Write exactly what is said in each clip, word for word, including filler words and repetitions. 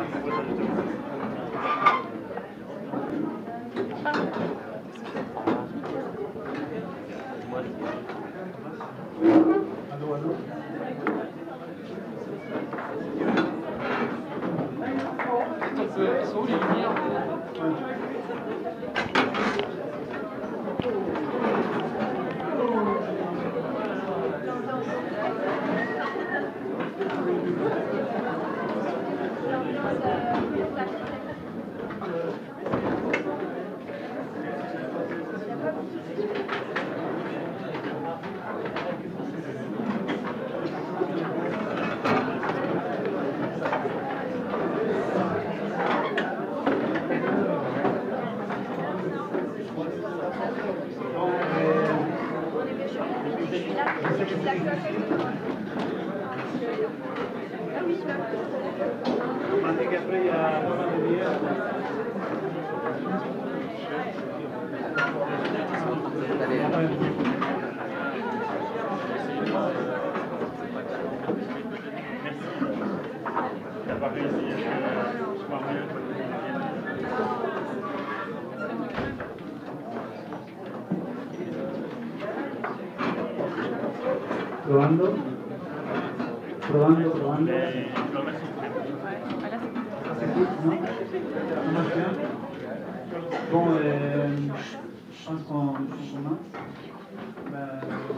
Allô, allô. 그 서울이 유니야. Probando, probando, probando. Bon, euh, je pense qu'on commence. Ben,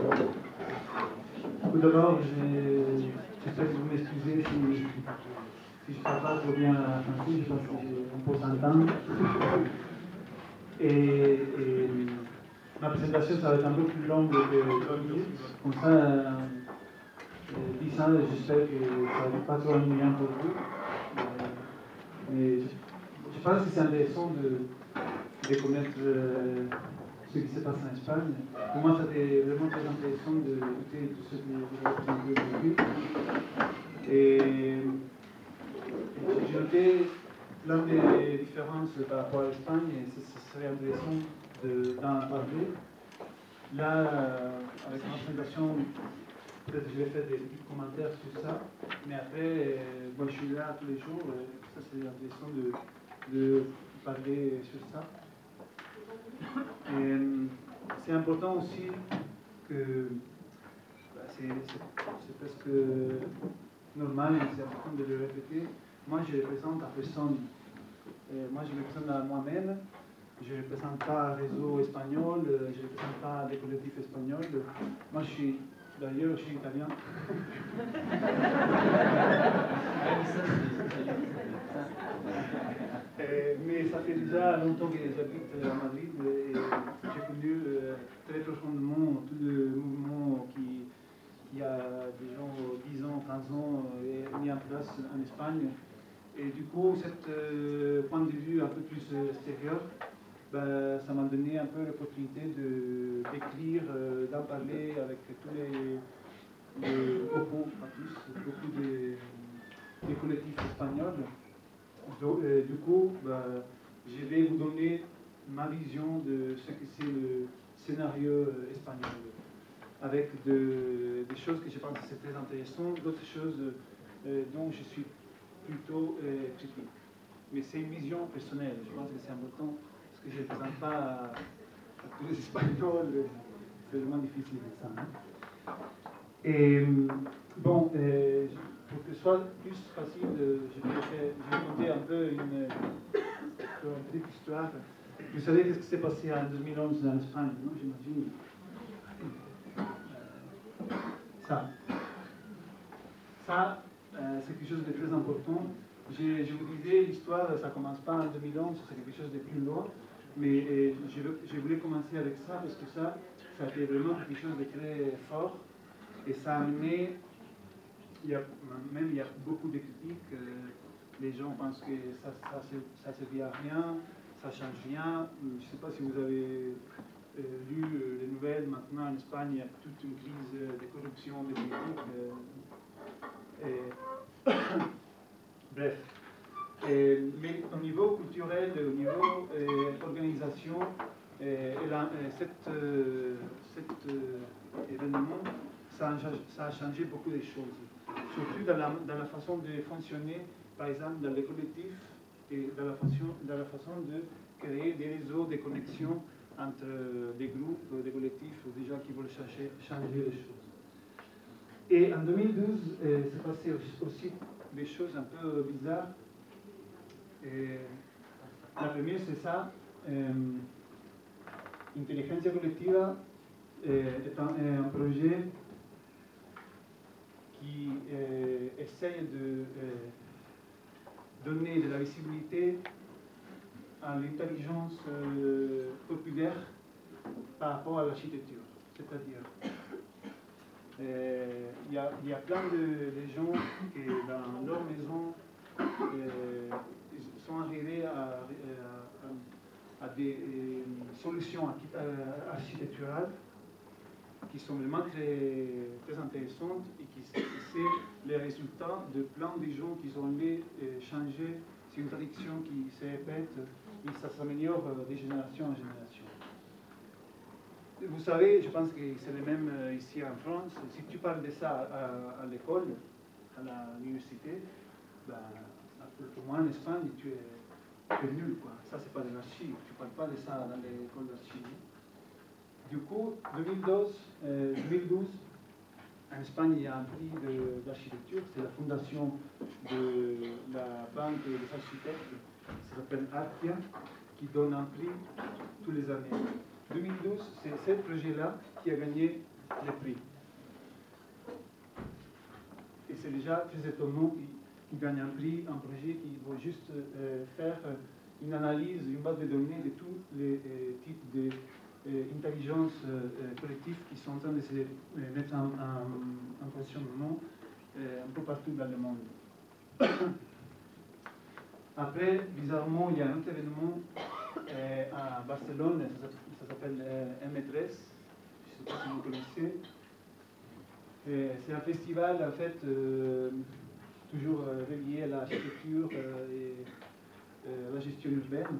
tout d'abord, j'espère que vous m'excusez si, si je ne parle pas trop bien français, je pense qu'on peut s'entendre. Et, et ma présentation, ça va être un peu plus longue que deux minutes. Comme ça, euh, dix ans, j'espère que ça ne va pas trop ennuyant pour vous. Mais je, je pense que c'est intéressant de, de connaître euh, ce qui se passe en Espagne. Pour moi, ça a été vraiment très intéressant d'écouter tout ce que vous avez présenté aujourd'hui. Et j'ai noté l'un des différences par rapport à l'Espagne, et ce serait intéressant d'en parler. Là, euh, avec ma présentation, peut-être que je vais faire des petits commentaires sur ça, mais après, euh, bon, je suis là tous les jours, et ça c'est intéressant de, de parler sur ça. Et c'est important aussi que, bah, c'est presque normal, et c'est important de le répéter. Moi, je représente la personne, et moi je me représente à moi-même. Je ne représente pas un réseau espagnol, je ne représente pas des collectifs espagnols. Moi, je suis, d'ailleurs, je suis italien. euh, mais ça fait déjà longtemps que j'habite à Madrid et j'ai connu euh, très profondément tout le mouvement qui, qui a déjà dix ans, quinze ans, est mis en place en Espagne. Et du coup, ce euh, point de vue un peu plus euh, extérieur, ben, ça m'a donné un peu l'opportunité d'écrire, euh, d'en parler avec tous les, les beaucoup, pas tous, beaucoup des, des collectifs espagnols. Donc, euh, du coup, ben, je vais vous donner ma vision de ce que c'est le scénario espagnol, avec de, des choses que je pense que c'est très intéressant, d'autres choses euh, dont je suis plutôt euh, critique. Mais c'est une vision personnelle, je pense que c'est important. Que je ne présente pas à, à tous les Espagnols, c'est vraiment difficile ça. Hein. Et bon, euh, pour que ce soit plus facile, je vais, faire, je vais compter un peu une, une petite histoire. Vous savez ce qui s'est passé en deux mille onze en Espagne, non, j'imagine. Ça. Ça, euh, c'est quelque chose de très important. Je, je vous disais, l'histoire, ça ne commence pas en deux mille onze, c'est quelque chose de plus loin. Mais euh, je, je voulais commencer avec ça parce que ça, ça a été vraiment quelque chose de très fort. Et ça a amené, il y a, même il y a beaucoup de critiques. Euh, les gens pensent que ça ne servit à rien, ça ne change rien. Je ne sais pas si vous avez euh, lu euh, les nouvelles. Maintenant en Espagne, il y a toute une crise de corruption, de politique. Euh, et bref. Et, mais au niveau culturel, au niveau euh, organisation, euh, et la, euh, cet, euh, cet euh, événement, ça a, ça a changé beaucoup de choses. surtout dans la, dans la façon de fonctionner, par exemple dans les collectifs et dans la façon, dans la façon de créer des réseaux, des connexions entre des groupes, des collectifs, des gens qui veulent changer, changer les choses. Et en deux mille douze, euh, c'est passé aussi des choses un peu bizarres. Et la première, c'est ça. Euh, Intelligencia Colectiva euh, est, un, est un projet qui euh, essaye de euh, donner de la visibilité à l'intelligence euh, populaire par rapport à l'architecture. C'est-à-dire, euh, il y, y a plein de, de gens qui, dans leur maison, euh, sont arrivés à, à, à des euh, solutions architecturales qui sont vraiment très, très intéressantes et qui c'est les résultats de plein de gens qui ont aimé euh, changer. C'est une tradition qui se répète et ça s'améliore de génération en génération. Vous savez, je pense que c'est le même ici en France. Si tu parles de ça à, à l'école, à l'université, ben, pour moi en Espagne, tu es, tu es nul, quoi. Ça, c'est pas de l'archi. Tu ne parles pas de ça dans l'école d'archi. Du coup, deux mille douze, euh, deux mille douze, en Espagne, il y a un prix d'architecture. C'est la fondation de la Banque des architectes. Ça s'appelle Artia, qui donne un prix tous les années. deux mille douze, c'est ce projet-là qui a gagné le prix. Et c'est déjà très étonnant qu'il gagne un prix, un projet qui va juste euh, faire une analyse, une base de données de tous les euh, types d'intelligence euh, euh, collective qui sont en train de se euh, mettre en, en, en fonctionnement euh, un peu partout dans le monde. Après, bizarrement, il y a un autre événement euh, à Barcelone, ça, ça s'appelle euh, M trois, je ne sais pas si vous connaissez. C'est un festival, en fait, euh, toujours euh, relié à l'architecture euh, et euh, à la gestion urbaine.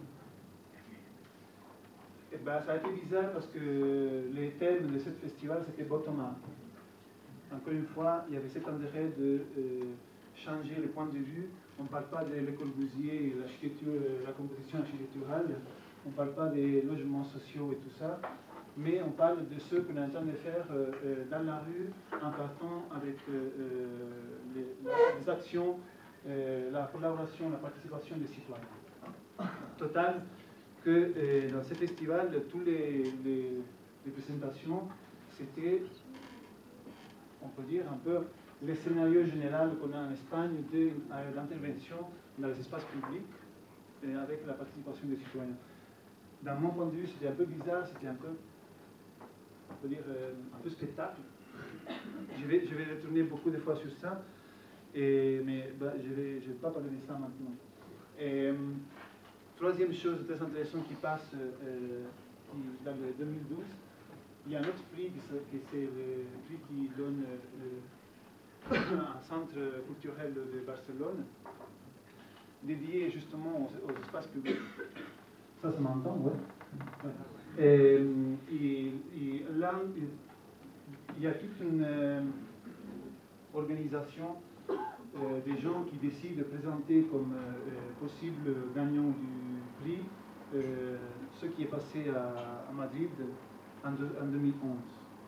Et ben, ça a été bizarre parce que les thèmes de ce festival, c'était bottom-up. Encore une fois, il y avait cet intérêt de euh, changer le point de vue. On ne parle pas de l'école Corbusier et l'architecture, la composition architecturale, on ne parle pas des logements sociaux et tout ça, mais on parle de ce qu'on est en train de faire euh, euh, dans la rue en partant avec euh, les, les actions, euh, la collaboration, la participation des citoyens. Total, que euh, dans ce festival, toutes les, les, les présentations, c'était, on peut dire, un peu le scénario général qu'on a en Espagne de l'intervention dans les espaces publics et avec la participation des citoyens. Dans mon point de vue, c'était un peu bizarre, c'était un peu, on peut dire, un peu spectacle. Je vais, je vais retourner beaucoup de fois sur ça, et, mais bah, je ne vais, je vais pas parler de ça maintenant. Et, euh, troisième chose très intéressante qui passe euh, qui, dans le deux mille douze, il y a un autre prix, qui c'est le prix qui donne euh, un centre culturel de Barcelone, dédié justement aux, aux espaces publics. Ça, ça m'entend, ouais. ouais. Et, et, et là, il y a toute une euh, organisation euh, des gens qui décident de présenter comme euh, possible gagnant du prix euh, ce qui est passé à, à Madrid en, de, en deux mille onze.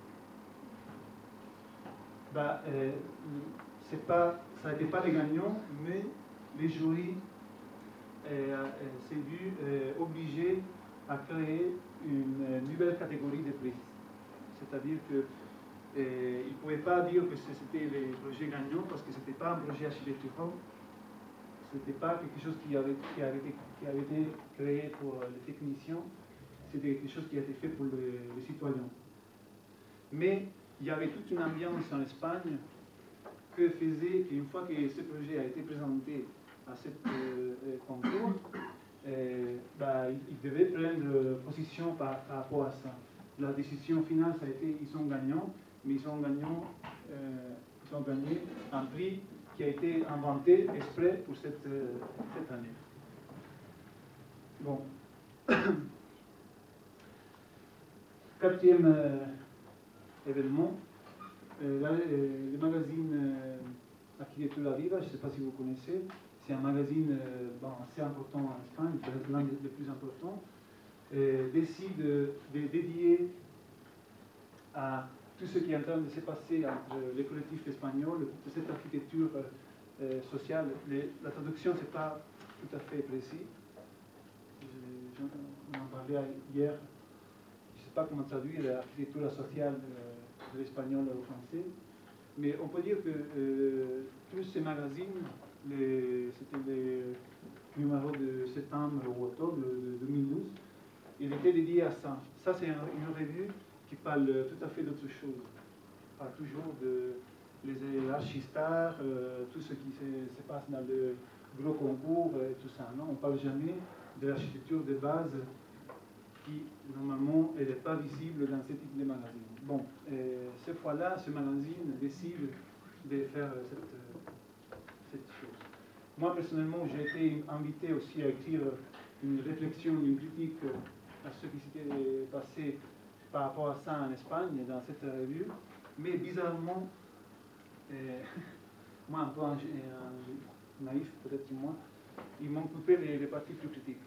Bah, euh, c'est pas, ça n'était pas les gagnants, mais les jurys euh, s'est vu euh, obligés à créer une nouvelle catégorie de prix. C'est-à-dire que euh, ils ne pouvaient pas dire que c'était les projets gagnants parce que ce n'était pas un projet architectural, ce n'était pas quelque chose qui avait, qui, avait été, qui avait été créé pour les techniciens, c'était quelque chose qui a été fait pour les, les citoyens. Mais il y avait toute une ambiance en Espagne que faisait qu'une fois que ce projet a été présenté à ce euh, concours, euh, bah, ils devaient prendre position par, par rapport à ça. La décision finale, ça a été ils sont gagnants, mais ils ont, gagnant, euh, ils ont gagné un prix qui a été inventé exprès pour cette, euh, cette année. Bon. Quatrième euh, événement, euh, là, euh, le magazine euh, Arquitectura Viva, je ne sais pas si vous connaissez. C'est un magazine euh, bon, assez important en Espagne, peut-être l'un des plus importants. Euh, décide de, de dédier à tout ce qui est en train de se passer entre les collectifs espagnols, de cette architecture euh, sociale. Les, la traduction, ce n'est pas tout à fait précis. On en parlait hier. Je ne sais pas comment traduire l'architecture sociale de, de l'espagnol au français. Mais on peut dire que euh, tous ces magazines, c'était les numéros de septembre ou octobre de deux mille douze, il était dédié à ça. Ça, c'est une revue qui parle tout à fait d'autre chose. On parle toujours de les archistars, euh, tout ce qui se, se passe dans le gros concours et tout ça. Non, on ne parle jamais de l'architecture de base qui, normalement, n'est pas visible dans ce type de magazine. Bon, euh, cette fois-là, ce magazine décide de faire cette, cette chose. Moi, personnellement, j'ai été invité aussi à écrire une réflexion, une critique à ce qui s'était passé par rapport à ça en Espagne, dans cette revue. Mais bizarrement, euh, moi, un peu un, un, naïf peut-être que moi, ils m'ont coupé les, les parties plus critiques.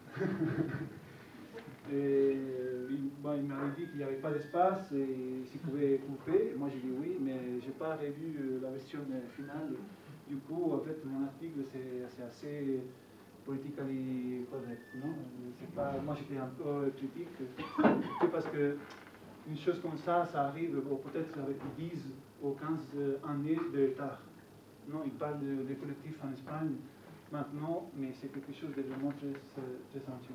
Et, bon, il m'avait dit qu'il n'y avait pas d'espace et s'il pouvait couper. Moi, j'ai dit oui, mais je n'ai pas revu la version finale. Du coup, en fait, mon article, c'est assez politically correct. Non, pas, moi, j'étais un peu critique, parce que une chose comme ça, ça arrive peut-être avec dix ou quinze années de retard. Non, il parle de, des collectifs en Espagne maintenant, mais c'est quelque chose de vraiment très, très sensuel.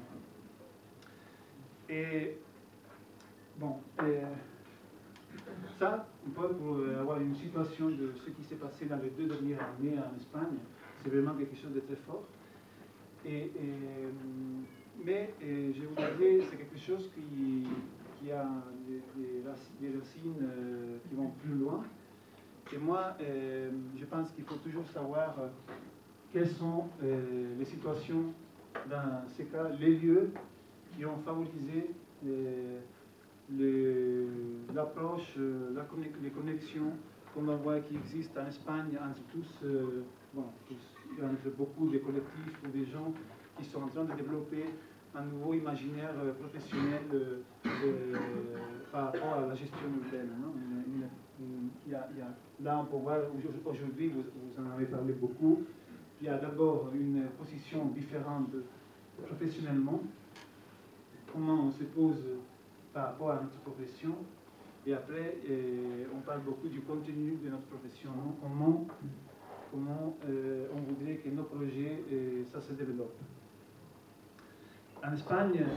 Et bon, et, ça, pour avoir une situation de ce qui s'est passé dans les deux dernières années en Espagne, c'est vraiment quelque chose de très fort. Et, et, mais et je vous disais, c'est quelque chose qui, qui a des, des, des racines euh, qui vont plus loin. Et moi, euh, je pense qu'il faut toujours savoir euh, quelles sont euh, les situations, dans ces cas, les lieux qui ont favorisé l'approche, euh, la les connexions qu'on va voir qui existent en Espagne entre tous, euh, bon, tous, entre beaucoup de collectifs ou des gens qui sont en train de développer un nouveau imaginaire euh, professionnel euh, euh, par rapport à la gestion urbaine. Non, il, il, il y a, il y a, là, on peut voir, aujourd'hui, vous, vous en avez parlé beaucoup, il y a d'abord une position différente professionnellement, comment on se pose par rapport à notre profession, et après, euh, on parle beaucoup du contenu de notre profession, non? comment, comment euh, on voudrait que nos projets, euh, ça se développe. En Espagne,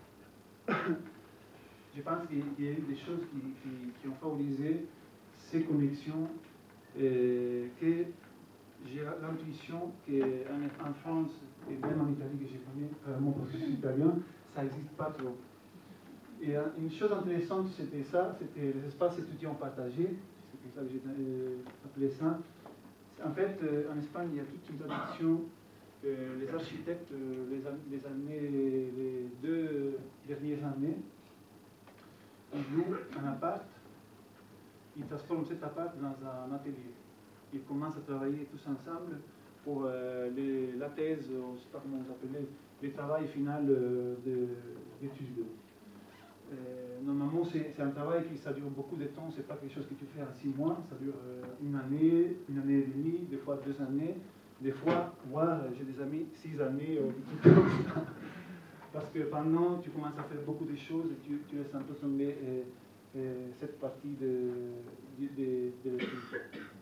je pense qu'il y a eu des choses qui, qui, qui ont favorisé ces connexions, euh, que j'ai l'intuition qu'en en France, et même en Italie que je connais, euh, mon processus italien, ça n'existe pas trop. Et une chose intéressante, c'était ça, c'était les espaces étudiants partagés, c'est comme ça que j'ai euh, appelé ça. En fait, euh, en Espagne, il y a toute une tradition. Euh, les architectes, euh, les, les, années, les deux dernières années, ils louent un appart, ils transforment cet appart dans un atelier. Ils commencent à travailler tous ensemble pour euh, les, la thèse, je ne sais pas comment vous appelez, le travail final euh, d'études. Euh, normalement, c'est un travail qui ça dure beaucoup de temps, c'est pas quelque chose que tu fais en six mois, ça dure euh, une année, une année et demie, des fois deux années, des fois, voire, j'ai des amis, six années, euh, parce que pendant, tu commences à faire beaucoup de choses et tu, tu laisses un peu tomber euh, euh, cette partie de, de, de, de l'étude.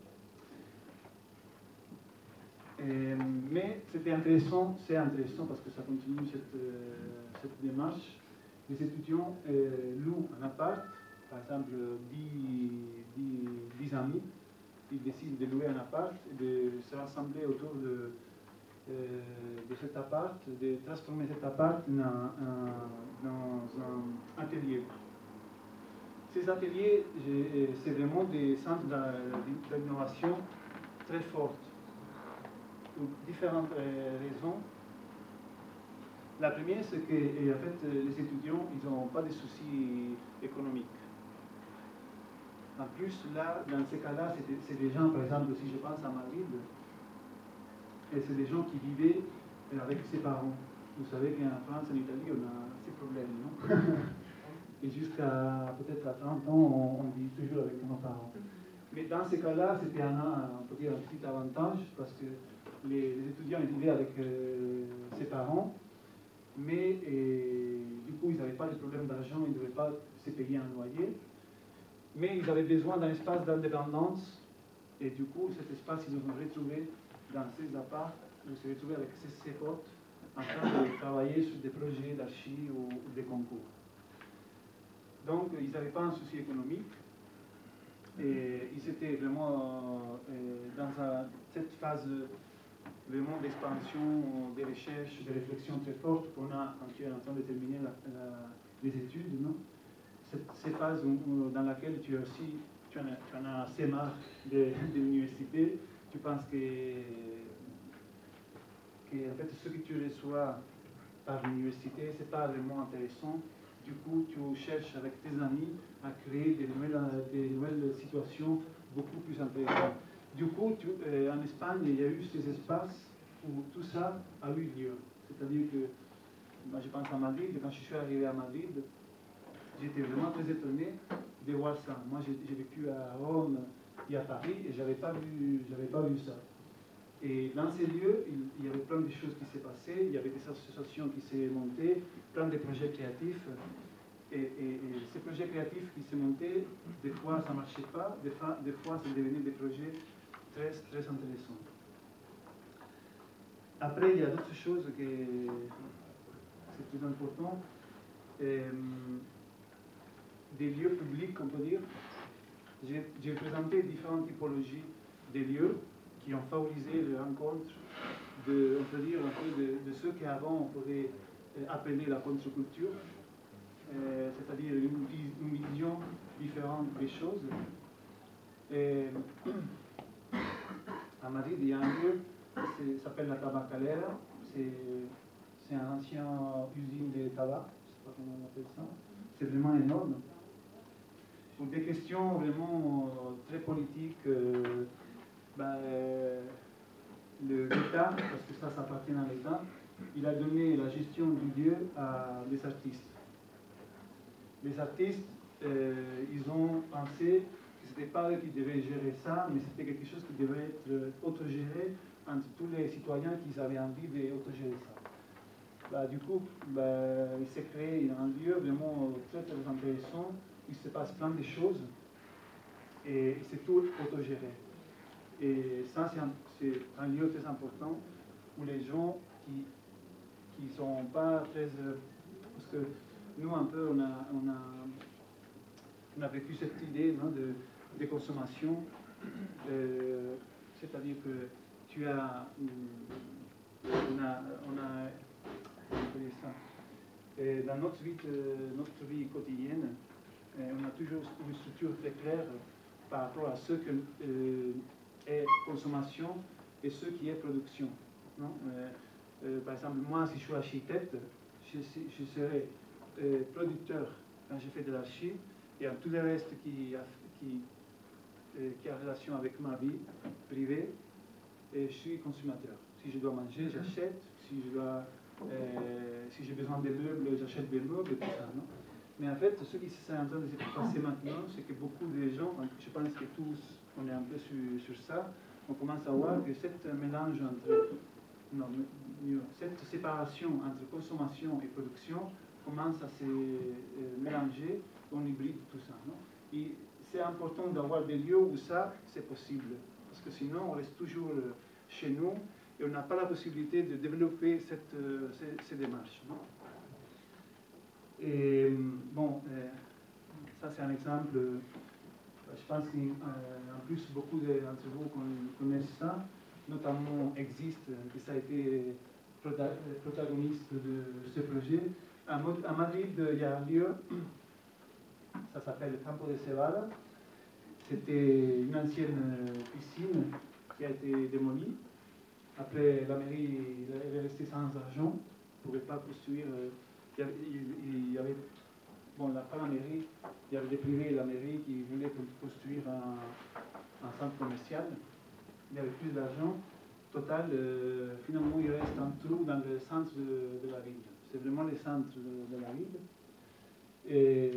Mais c'était intéressant, c'est intéressant parce que ça continue cette, euh, cette démarche. Les étudiants euh, louent un appart, par exemple dix amis, ils décident de louer un appart, de se rassembler autour de, euh, de cet appart, de transformer cet appart dans un, dans un atelier. Ces ateliers, c'est vraiment des centres d'innovation très fortes, pour différentes raisons. La première, c'est que en fait, les étudiants, ils n'ont pas de soucis économiques. En plus, là, dans ces cas-là, c'est des gens, par exemple, si je pense à Madrid, et c'est des gens qui vivaient avec ses parents. Vous savez qu'en France, en Italie, on a ces problèmes, non? Et jusqu'à peut-être à trente ans, on, on vit toujours avec nos parents. Mais dans ces cas-là, c'était un, on peut dire un petit avantage parce que les, les étudiants vivaient avec euh, ses parents, mais et, du coup, ils n'avaient pas de problème d'argent, ils ne devaient pas se payer un loyer, mais ils avaient besoin d'un espace d'indépendance, et du coup, cet espace, ils ont retrouvé dans ces apparts, ils se retrouvaient avec ces, ces potes en train de travailler sur des projets d'archi ou, ou des concours. Donc, ils n'avaient pas un souci économique. Et ils étaient vraiment euh, dans un, cette phase vraiment d'expansion, de recherche, de réflexion très forte qu'on a quand tu es en train de terminer la, la, les études. Non, cette, cette phase où, où, dans laquelle tu, as aussi, tu, en as, tu en as assez marre de, de l'université. Tu penses que, que en fait, ce que tu reçois par l'université, ce n'est pas vraiment intéressant. Du coup, tu cherches avec tes amis à créer des nouvelles, des nouvelles situations beaucoup plus intéressantes. Du coup, tu, euh, en Espagne, il y a eu ces espaces où tout ça a eu lieu. C'est-à-dire que, moi je pense à Madrid, quand je suis arrivé à Madrid, j'étais vraiment très étonné de voir ça. Moi, j'ai vécu à Rome et à Paris et je n'avais pas, pas vu ça. Et dans ces lieux, il, il y avait plein de choses qui s'est passées, il y avait des associations qui s'est montées, plein de projets créatifs. Et, et, et ces projets créatifs qui s'est montés, des fois ça ne marchait pas, des fois, des fois ça devenait des projets très, très intéressants. Après, il y a d'autres choses que c'est plus important. Et, des lieux publics, on peut dire. J'ai présenté différentes typologies de lieux qui ont favorisé les rencontres, de, on peut dire, un peu de, de ceux qu'avant on pourrait appeler la contre-culture, euh, c'est-à-dire une, une vision différente des choses. Et, à Madrid, il y a un lieu qui s'appelle la Tabacalera, c'est un ancien usine de tabac, je ne sais pas comment on appelle ça, c'est vraiment énorme. Pour des questions vraiment euh, très politiques, euh, ben, l'État, parce que ça, ça appartient à l'État, il a donné la gestion du lieu à des artistes. Les artistes, euh, ils ont pensé que ce n'était pas eux qui devaient gérer ça, mais c'était quelque chose qui devait être autogéré entre tous les citoyens qui avaient envie d'autogérer ça. Bah, du coup, bah, il s'est créé un lieu vraiment très très intéressant, il se passe plein de choses et c'est tout autogéré. Et ça, c'est un, un lieu très important où les gens qui qui ne sont pas très... Parce que nous, un peu, on a, on a, on a vécu cette idée, non, de, de consommation, euh, c'est-à-dire que tu as... On a... On a on peut dire ça. Et dans notre vie, notre vie quotidienne, on a toujours une structure très claire par rapport à ce que euh, est consommation et ce qui est production. Non? Euh, euh, par exemple, moi, si je suis architecte, je, je serai euh, producteur quand je fais de l'archi, et en tout le reste qui a, qui, euh, qui a relation avec ma vie privée, et je suis consommateur. Si je dois manger, j'achète. Si je dois, euh, si j'ai besoin de meubles, j'achète des meubles et tout ça. Non? Mais en fait, ce qui est en train de se passer maintenant, c'est que beaucoup de gens, je pense que tous, on est un peu sur, sur ça, on commence à voir que cette mélange entre, non, mieux, cette séparation entre consommation et production commence à se euh, mélanger, on hybride tout ça. Non? Et c'est important d'avoir des lieux où ça, c'est possible, parce que sinon, on reste toujours euh, chez nous et on n'a pas la possibilité de développer cette, euh, ces, ces démarches. Non? Et bon, euh, ça c'est un exemple, euh, je pense qu'en euh, plus beaucoup d'entre vous connaissent ça, notamment Existe, qui ça a été prota protagoniste de ce projet. À, à Madrid, il y a un lieu, ça s'appelle Campo de Cebada, c'était une ancienne piscine qui a été démolie. Après, la mairie est restée sans argent, ne pouvait pas construire. Il y avait, il y avait bon, là, pas la mairie, il y avait des privés et la mairie qui voulaient construire un, un centre commercial. Il y avait plus d'argent. Total, euh, finalement, il reste un trou dans le centre de, de la ville. C'est vraiment le centre de, de la ville. Et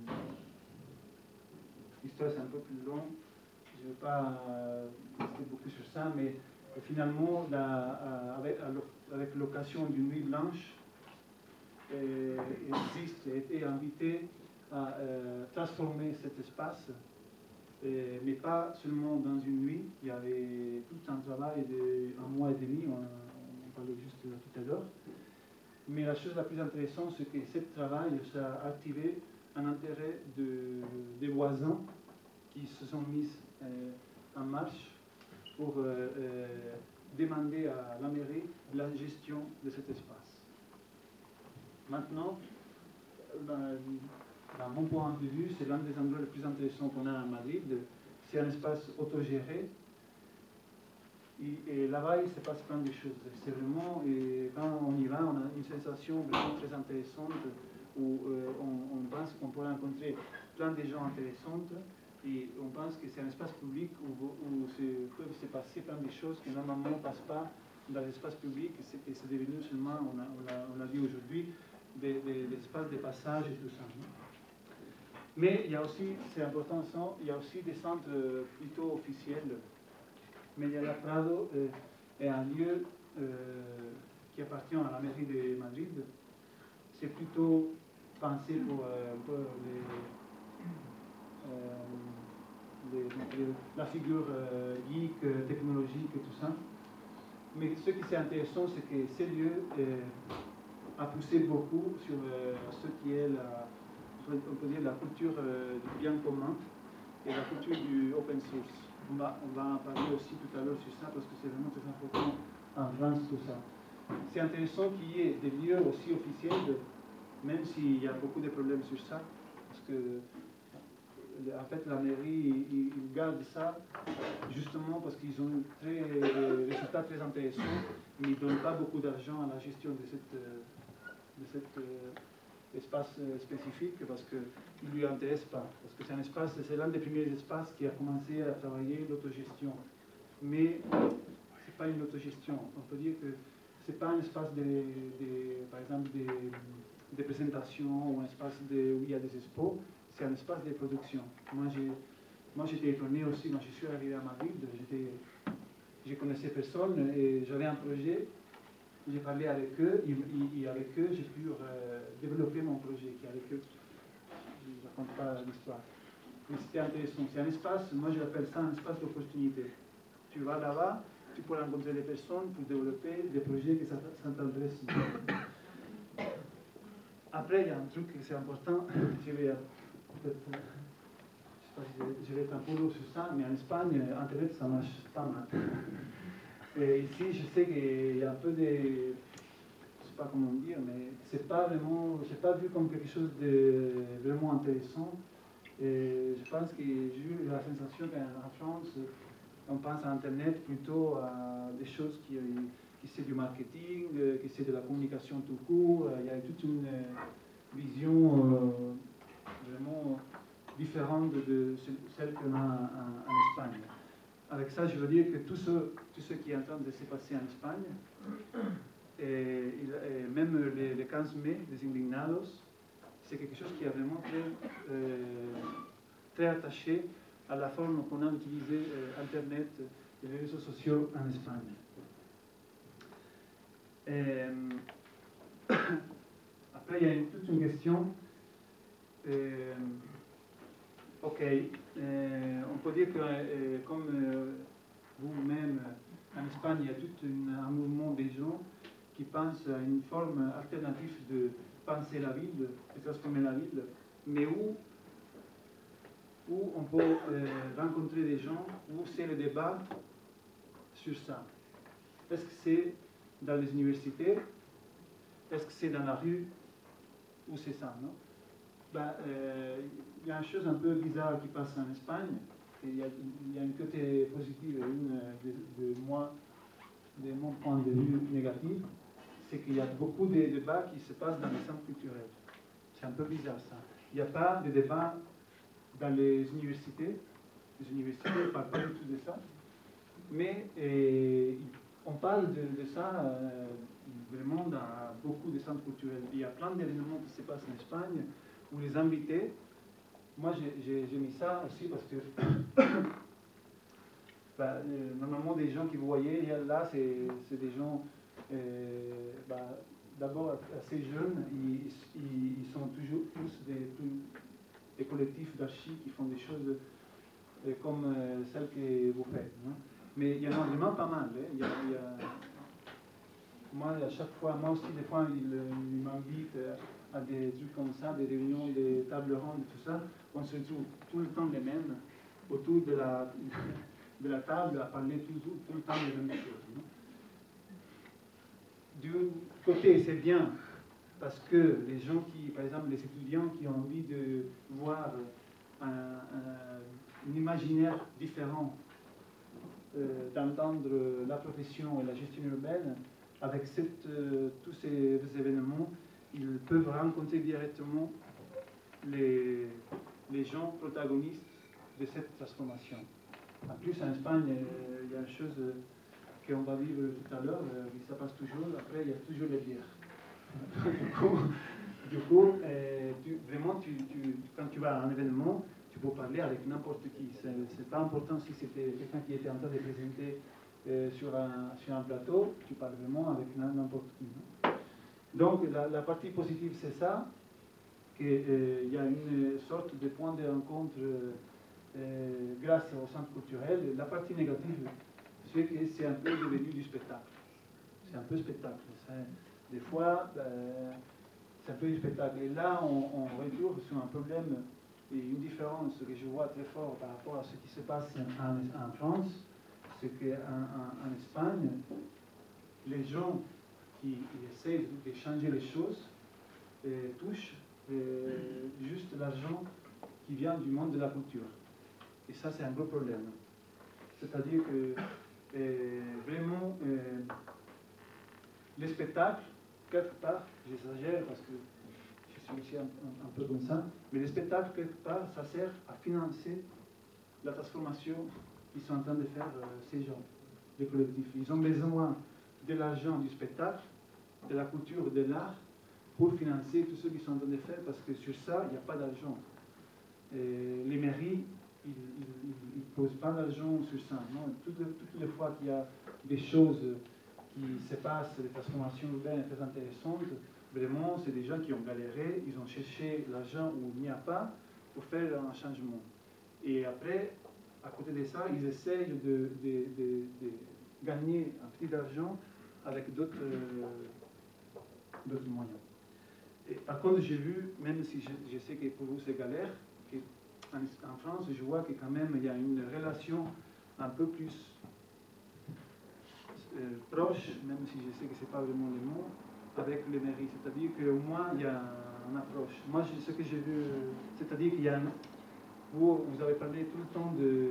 l'histoire, c'est un peu plus long. Je ne vais pas euh, rester beaucoup sur ça, mais euh, finalement, la, euh, avec, avec l'occasion d'une nuit blanche, euh, existe, a été invité à euh, transformer cet espace, euh, mais pas seulement dans une nuit. Il y avait tout un travail d'un mois et demi, on, on parlait juste tout à l'heure. Mais la chose la plus intéressante, c'est que ce travail ça a activé un intérêt de, des voisins qui se sont mis euh, en marche pour euh, euh, demander à la mairie la gestion de cet espace. Maintenant, dans, dans mon point de vue, c'est l'un des endroits les plus intéressants qu'on a à Madrid. C'est un espace autogéré. Et, et là-bas, il se passe plein de choses. C'est vraiment, et quand on y va, on a une sensation vraiment très intéressante où euh, on, on pense qu'on peut rencontrer plein de gens intéressants et on pense que c'est un espace public où, où se, peuvent se passer plein de choses qui normalement ne passent pas dans l'espace public et c'est devenu seulement, on a, on a, on a dit aujourd'hui, des, des, des espaces de passage et tout ça. Mais il y a aussi, c'est important, il y a aussi des centres plutôt officiels. Medialab Prado euh, est un lieu euh, qui appartient à la mairie de Madrid. C'est plutôt pensé pour euh, un peu les, euh, les, les, la figure euh, geek, euh, technologique et tout ça. Mais ce qui est intéressant, c'est que ce lieu euh, a poussé beaucoup sur euh, ce qui est la, on peut dire la culture euh, du bien commun et la culture du open source. On va, on va en parler aussi tout à l'heure sur ça parce que c'est vraiment très important en France tout ça. C'est intéressant qu'il y ait des lieux aussi officiels, même s'il y a beaucoup de problèmes sur ça, parce que en fait la mairie ils, ils gardent ça justement parce qu'ils ont des résultats très intéressants, mais ils ne donnent pas beaucoup d'argent à la gestion de cette, de cette euh, espace spécifique parce qu'il ne lui intéresse pas. Parce que c'est un espace, c'est l'un des premiers espaces qui a commencé à travailler l'autogestion. Mais ce n'est pas une autogestion. On peut dire que ce n'est pas un espace, de, de, par exemple, des de présentations ou un espace de, où il y a des expos, c'est un espace de production. Moi, j'étais étonné aussi quand je suis arrivé à Madrid. Je ne connaissais personne et j'avais un projet. J'ai parlé avec eux et, et avec eux, j'ai pu euh, développer mon projet qui avec eux. Je ne raconte pas l'histoire. Mais c'était intéressant. C'est un espace, moi je l'appelle ça un espace d'opportunité. Tu vas là-bas, tu peux rencontrer des personnes pour développer des projets qui s'intéressent. Après, il y a un truc qui est important. Je vais peut-être, je ne sais pas si je vais être un peu lourd sur ça, mais en Espagne, Internet, ça marche pas mal. Et ici, je sais qu'il y a un peu de, je ne sais pas comment dire, mais c'est pas vraiment, c'est pas vu comme quelque chose de vraiment intéressant. Et je pense que j'ai eu la sensation qu'en France, on pense à Internet plutôt à des choses qui, qui c'est du marketing, qui c'est de la communication tout court. Il y a toute une vision euh, vraiment différente de celle qu'on a en, en Espagne. Avec ça, je veux dire que tout ce, tout ce qui est en train de se passer en Espagne, et, et même les, les quinze mai, les Indignados, c'est quelque chose qui est vraiment très, euh, très attaché à la forme qu'on a d'utiliser euh, Internet et les réseaux sociaux en Espagne. Et, après, il y a une, toute une question. Euh, ok, euh, on peut dire que euh, comme euh, vous-même, en Espagne, il y a tout une, un mouvement des gens qui pensent à une forme alternative de penser la ville, de transformer la ville, mais où, où on peut euh, rencontrer des gens, où c'est le débat sur ça. Est-ce que c'est dans les universités? Est-ce que c'est dans la rue? Où c'est ça, non? Ben, euh, il y a une chose un peu bizarre qui passe en Espagne. Et il, y a, il y a une côté positive et une de, de, moi, de mon point de vue négatif. C'est qu'il y a beaucoup de débats qui se passent dans les centres culturels. C'est un peu bizarre ça. Il n'y a pas de débat dans les universités. Les universités ne parlent pas du tout de ça. Mais et, on parle de, de ça euh, vraiment dans beaucoup de centres culturels. Il y a plein d'événements qui se passent en Espagne où les invités, moi j'ai mis ça aussi parce que bah, euh, normalement des gens que vous voyez là, c'est des gens euh, bah, d'abord assez jeunes, ils, ils, ils sont toujours tous des, des collectifs d'archi qui font des choses euh, comme euh, celles que vous faites. Hein. Mais il y en a vraiment pas mal. Hein. Il y a, il y a... Moi, à chaque fois, moi aussi, des fois, ils, ils m'invitent à des trucs comme ça, des réunions, des tables rondes, tout ça. On se trouve tout le temps les mêmes autour de la, de la table à parler toujours, tout le temps les mêmes choses. Hein. Du côté, c'est bien parce que les gens qui, par exemple, les étudiants qui ont envie de voir un, un, un imaginaire différent, euh, d'entendre la profession et la gestion urbaine, avec cette, euh, tous ces événements, ils peuvent rencontrer directement les, les gens protagonistes de cette transformation. En plus, en Espagne, euh, il y a une chose euh, qu'on va vivre tout à l'heure, euh, ça passe toujours, après il y a toujours les bières. du coup, du coup euh, tu, vraiment, tu, tu, quand tu vas à un événement, tu peux parler avec n'importe qui. C'est pas important si c'était quelqu'un qui était en train de présenter euh, sur, un, sur un plateau, tu parles vraiment avec n'importe qui. Non? Donc la, la partie positive, c'est ça, qu'il euh, y a une sorte de point de rencontre euh, grâce au centre culturel. La partie négative, c'est que c'est un peu devenu du spectacle. C'est un peu spectacle. Des fois, euh, c'est un peu du spectacle. Et là, on, on retrouve sur un problème et une différence que je vois très fort par rapport à ce qui se passe en, en France, c'est qu'en en, en Espagne, les gens qui essayent de changer les choses euh, touchent euh, juste l'argent qui vient du monde de la culture. Et ça, c'est un gros problème. C'est-à-dire que euh, vraiment, euh, les spectacles, quelque part, j'exagère parce que je suis aussi un, un, un peu comme ça, mais les spectacles, quelque part, ça sert à financer la transformation qu'ils sont en train de faire euh, ces gens, les collectifs. Ils ont besoin de l'argent du spectacle, de la culture, de l'art, pour financer tout ce qu'ils sont en train de faire, parce que sur ça, il n'y a pas d'argent. Les mairies, ils ne posent pas d'argent sur ça. Non? Toutes, les, toutes les fois qu'il y a des choses qui se passent, des transformations urbaines très intéressantes, vraiment, c'est des gens qui ont galéré, ils ont cherché l'argent où il n'y a pas pour faire un changement. Et après, à côté de ça, ils essayent de, de, de, de gagner un petit argent avec d'autres euh, moyens. Et par contre, j'ai vu, même si je, je sais que pour vous c'est galère, qu'en en France, je vois que quand même il y a une relation un peu plus euh, proche, même si je sais que ce n'est pas vraiment le mot, avec les mairies. C'est-à-dire qu'au moins il y a une approche. Moi, je, ce que j'ai vu, c'est-à-dire qu'il y a un, vous, vous avez parlé tout le temps de,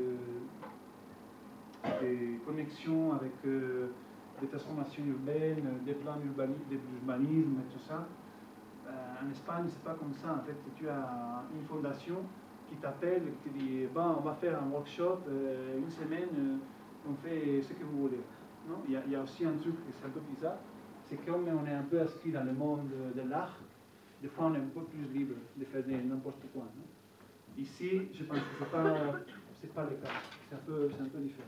des connexions avec euh, des transformations urbaines, des plans d'urbanisme et tout ça. Euh, en Espagne, c'est pas comme ça. En fait, tu as une fondation qui t'appelle, qui te dit bon, on va faire un workshop, euh, une semaine, euh, on fait ce que vous voulez. Non, il y, a, il y a aussi un truc qui est un peu bizarre, c'est que comme on est un peu inscrit dans le monde de l'art, des fois on est un peu plus libre de faire n'importe quoi. Non? Ici, je pense que ce n'est pas, c'est pas le cas. C'est un peu, c'est un peu différent.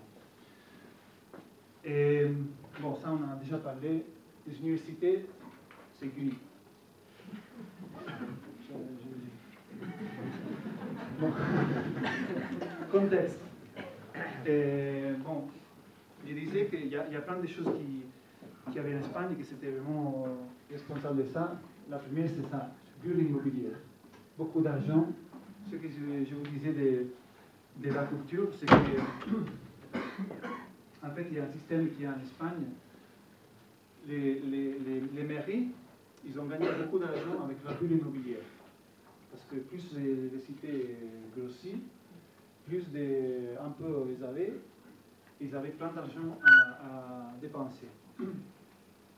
Et bon, ça on en a déjà parlé. Les universités, c'est gris. Bon. Contexte. Et, bon, je disais qu'il y, y a plein de choses qui, qui avaient en Espagne et que c'était vraiment responsable de ça. La première, c'est ça, bulle immobilière. Beaucoup d'argent. Ce que je, je vous disais de, de la culture, c'est que, en fait, il y a un système qui est en Espagne. Les, les, les, les mairies, ils ont gagné beaucoup d'argent avec la bulle immobilière. Parce que plus les, les cités grossissent, plus de, un peu ils avaient, ils avaient plein d'argent à, à dépenser.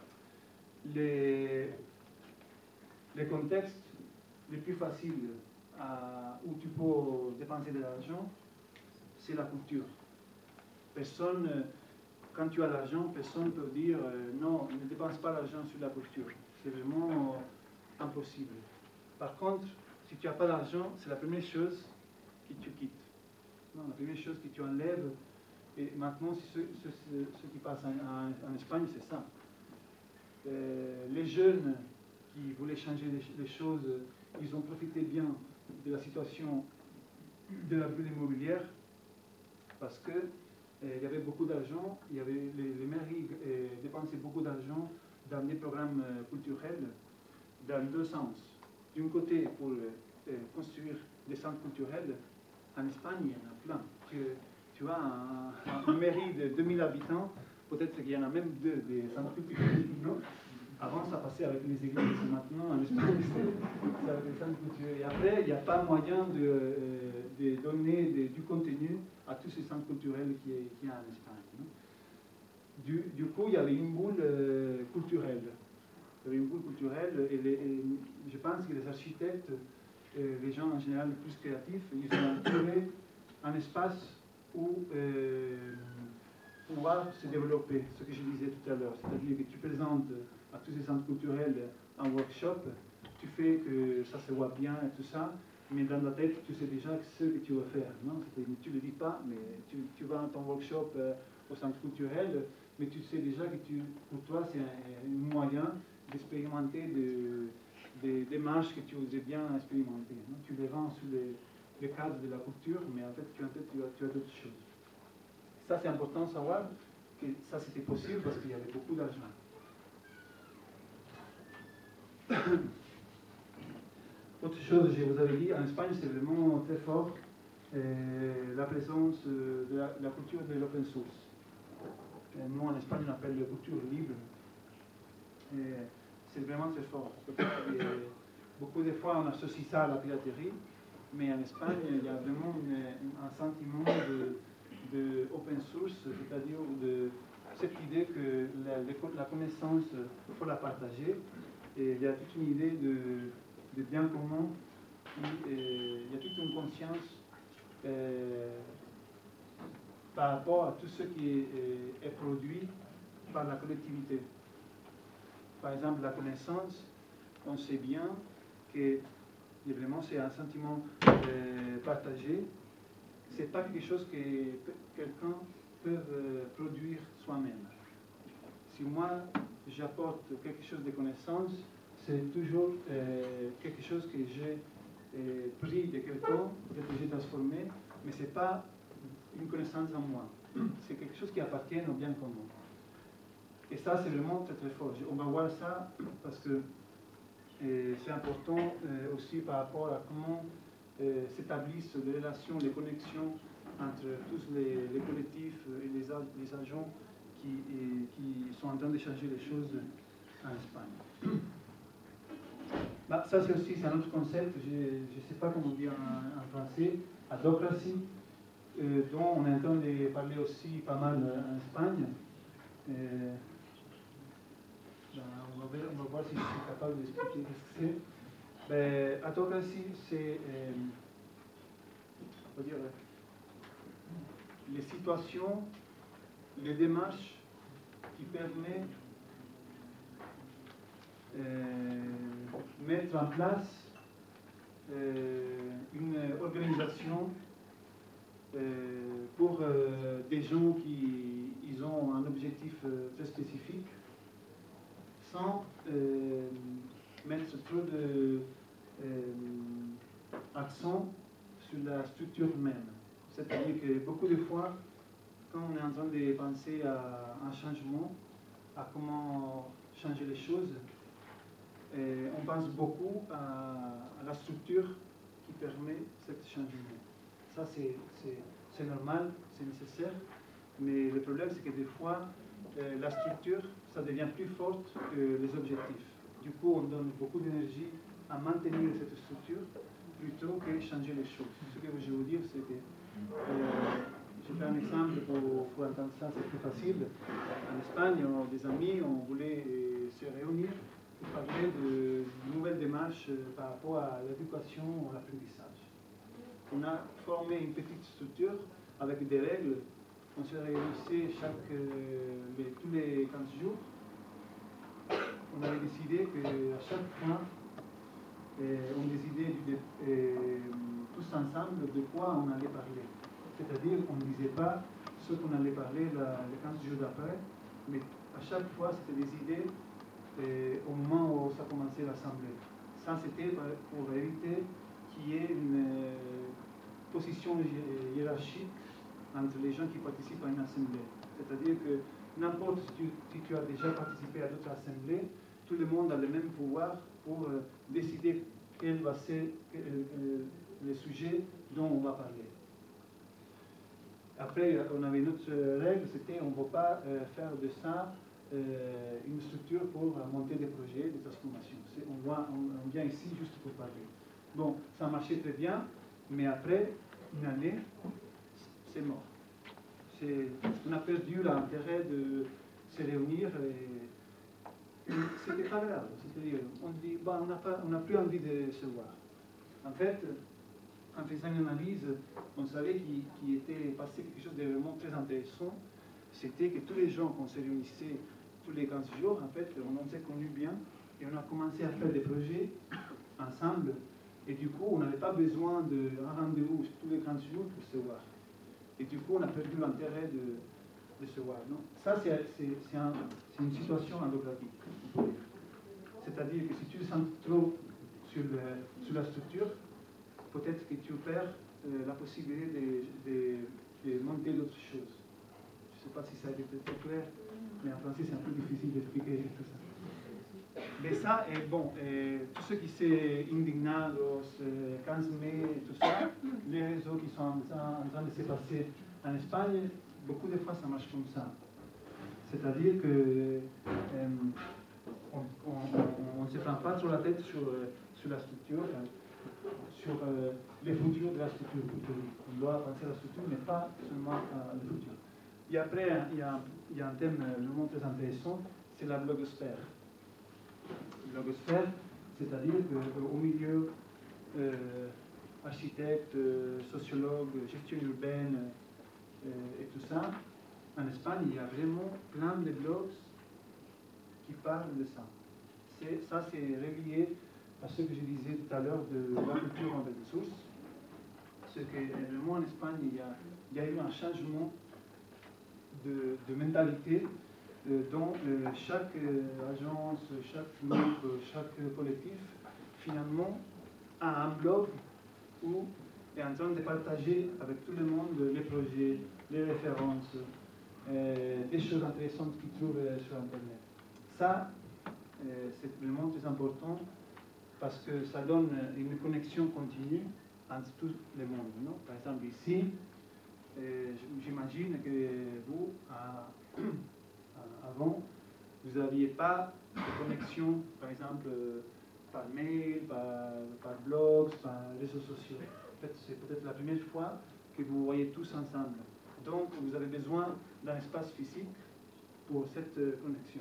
Les, les contextes les plus faciles à, où tu peux dépenser de l'argent, c'est la culture. Personne, quand tu as l'argent, personne ne peut dire euh, non, ne dépense pas l'argent sur la culture. C'est vraiment euh, impossible. Par contre, si tu n'as pas d'argent, c'est la première chose que tu quittes. Non, la première chose que tu enlèves. Et maintenant, ce, ce, ce, ce qui passe en, en, en Espagne, c'est ça. Euh, les jeunes qui voulaient changer les, les choses, ils ont profité bien de la situation de la bulle immobilière parce que euh, il y avait beaucoup d'argent, il y avait les, les mairies euh, dépensaient beaucoup d'argent dans des programmes euh, culturels dans deux sens. D'un côté, pour euh, construire des centres culturels, en Espagne, il y en a plein. Tu, tu vois, un, une mairie de deux mille habitants, peut-être qu'il y en a même deux des centres culturels. Non? Avant, ça passait avec les églises, maintenant, en Espagne, c'est avec les centres culturels. Et après, il n'y a pas moyen de, de donner de, du contenu à tous ces centres culturels qu'il y, y a en Espagne. Non? Du, du coup, il y avait une boule euh, culturelle. Il y avait une boule culturelle, et, les, et je pense que les architectes, euh, les gens en général les plus créatifs, ils ont trouvé un espace où euh, pouvoir se développer, ce que je disais tout à l'heure. C'est-à-dire que tu présentes à tous ces centres culturels un workshop, tu fais que ça se voit bien et tout ça, mais dans la tête, tu sais déjà ce que tu vas faire. Non? Tu ne le dis pas, mais tu, tu vas dans ton workshop euh, au centre culturel, mais tu sais déjà que tu, pour toi, c'est un, un moyen d'expérimenter des de, de démarches que tu osais bien expérimenter. Non? Tu les rends sous les, les cadres de la culture, mais en fait, tu, en fait, tu as, tu as d'autres choses. Ça, c'est important de savoir que ça, c'était possible parce qu'il y avait beaucoup d'argent. Autre chose, je vous avais dit, en Espagne, c'est vraiment très fort euh, la présence euh, de, la, de la culture de l'open source. Et nous, en Espagne, on appelle la culture libre. C'est vraiment très fort. Et beaucoup de fois, on associe ça à la piraterie, mais en Espagne, il y a vraiment une, un sentiment de, de open source, c'est-à-dire de cette idée que la, la connaissance, il faut la partager. Et il y a toute une idée de, de bien commun, et, et il y a toute une conscience euh, par rapport à tout ce qui est, est, est produit par la collectivité. Par exemple, la connaissance, on sait bien que vraiment c'est un sentiment euh, partagé. Ce n'est pas quelque chose que quelqu'un peut euh, produire soi-même. Si moi j'apporte quelque chose de connaissance, c'est toujours euh, quelque chose que j'ai euh, pris de quelqu'un, que j'ai transformé, mais ce n'est pas une connaissance en moi. C'est quelque chose qui appartient au bien commun. Et ça, c'est vraiment très très fort. On va voir ça parce que euh, c'est important euh, aussi par rapport à comment euh, s'établissent les relations, les connexions entre tous les, les collectifs et les, les agents qui, et, qui sont en train de changer les choses en Espagne. Bah, ça, c'est aussi un autre concept, je ne sais pas comment dire en, en français, adhocracy, euh, dont on est en train de parler aussi pas mal en Espagne. Euh, ben, on, va ver, on va voir si je suis capable d'expliquer ce que c'est. Ben, adhocracy, c'est euh, on va dire, les situations, les démarches qui permettent euh, mettre en place euh, une organisation euh, pour euh, des gens qui ils ont un objectif euh, très spécifique sans euh, mettre trop de euh, accent sur la structure même. C'est-à-dire que beaucoup de fois, quand on est en train de penser à un changement, à comment changer les choses, et on pense beaucoup à, à la structure qui permet ce changement. Ça, c'est normal, c'est nécessaire, mais le problème, c'est que des fois, euh, la structure, ça devient plus forte que les objectifs. Du coup, on donne beaucoup d'énergie à maintenir cette structure plutôt que changer les choses. Ce que je veux dire, c'est que, euh, je fais un exemple pour, pour entendre ça, c'est plus facile. En Espagne, on, des amis, on voulait euh, se réunir pour parler de, de nouvelles démarches par rapport à l'éducation ou à l'apprentissage. On a formé une petite structure avec des règles. On se réunissait chaque, euh, les, tous les quinze jours. On avait décidé qu'à chaque fois, euh, on décidait du, euh, tous ensemble de quoi on allait parler. C'est-à-dire qu'on ne disait pas ce qu'on allait parler la, les quinze jours d'après, mais à chaque fois, c'était des idées euh, au moment où ça commençait l'assemblée. Ça, c'était pour éviter qu'il y ait une euh, position hiérarchique entre les gens qui participent à une assemblée. C'est-à-dire que n'importe si tu, si tu as déjà participé à d'autres assemblées, tout le monde a le même pouvoir pour euh, décider quel va ser quel, euh, le sujet dont on va parler. Après, on avait une autre règle, c'était on ne peut pas euh, faire de ça euh, une structure pour monter des projets, des transformations. On, voit, on, on vient ici juste pour parler. Bon, ça marchait très bien, mais après une année, c'est mort. On a perdu l'intérêt de se réunir et, et c'était pas grave. C'est-à-dire, on dit, bah, on n'a pas, on n'a plus envie de se voir. En fait, en faisant une analyse, on savait qu'il qu'il était passé quelque chose de vraiment très intéressant. C'était que tous les gens qu'on se réunissait tous les quinze jours, en fait, on s'est connus bien et on a commencé à faire des projets ensemble. Et du coup, on n'avait pas besoin d'un rendez-vous tous les quinze jours pour se voir. Et du coup, on a perdu l'intérêt de, de se voir. Non, ça, c'est un, une situation endographique. C'est-à-dire que si tu te sens trop sur, le, sur la structure, peut-être que tu perds euh, la possibilité de, de, de monter d'autres choses. Je ne sais pas si ça a été très clair, mais en français, c'est un peu difficile d'expliquer tout ça. Mais ça, et bon, et tout ce qui s'est indignados, quinze mai, tout ça, les réseaux qui sont en, en train de se passer en Espagne, beaucoup de fois ça marche comme ça. C'est-à-dire que euh, on ne se prend pas trop la tête sur, sur la structure, sur euh, les futurs de la structure. On doit penser à la structure, mais pas seulement à le futur. Et après, il y a, il y a un thème vraiment très intéressant, c'est la blogosphère. Blogosphère, c'est-à-dire qu'au milieu euh, architecte, sociologue, gestion urbaine euh, et tout ça, en Espagne, il y a vraiment plein de blogs qui parlent de ça. Ça, c'est relié à ce que je disais tout à l'heure de la culture en ressources. C'est que vraiment en Espagne, il y a, il y a eu un changement de, de mentalité euh, dont euh, chaque euh, agence, chaque groupe, chaque collectif, finalement, a un blog où est en train de partager avec tout le monde les projets, les références, euh, des choses intéressantes qu'ils trouvent euh, sur Internet. Ça, euh, c'est vraiment très important parce que ça donne une connexion continue entre tout le monde. Non? Par exemple, ici, euh, j'imagine que vous, à, à, avant, vous n'aviez pas de connexion, par exemple, par mail, par, par blogs, par réseaux sociaux. En fait, c'est peut-être la première fois que vous voyez tous ensemble. Donc, vous avez besoin d'un espace physique pour cette euh, connexion.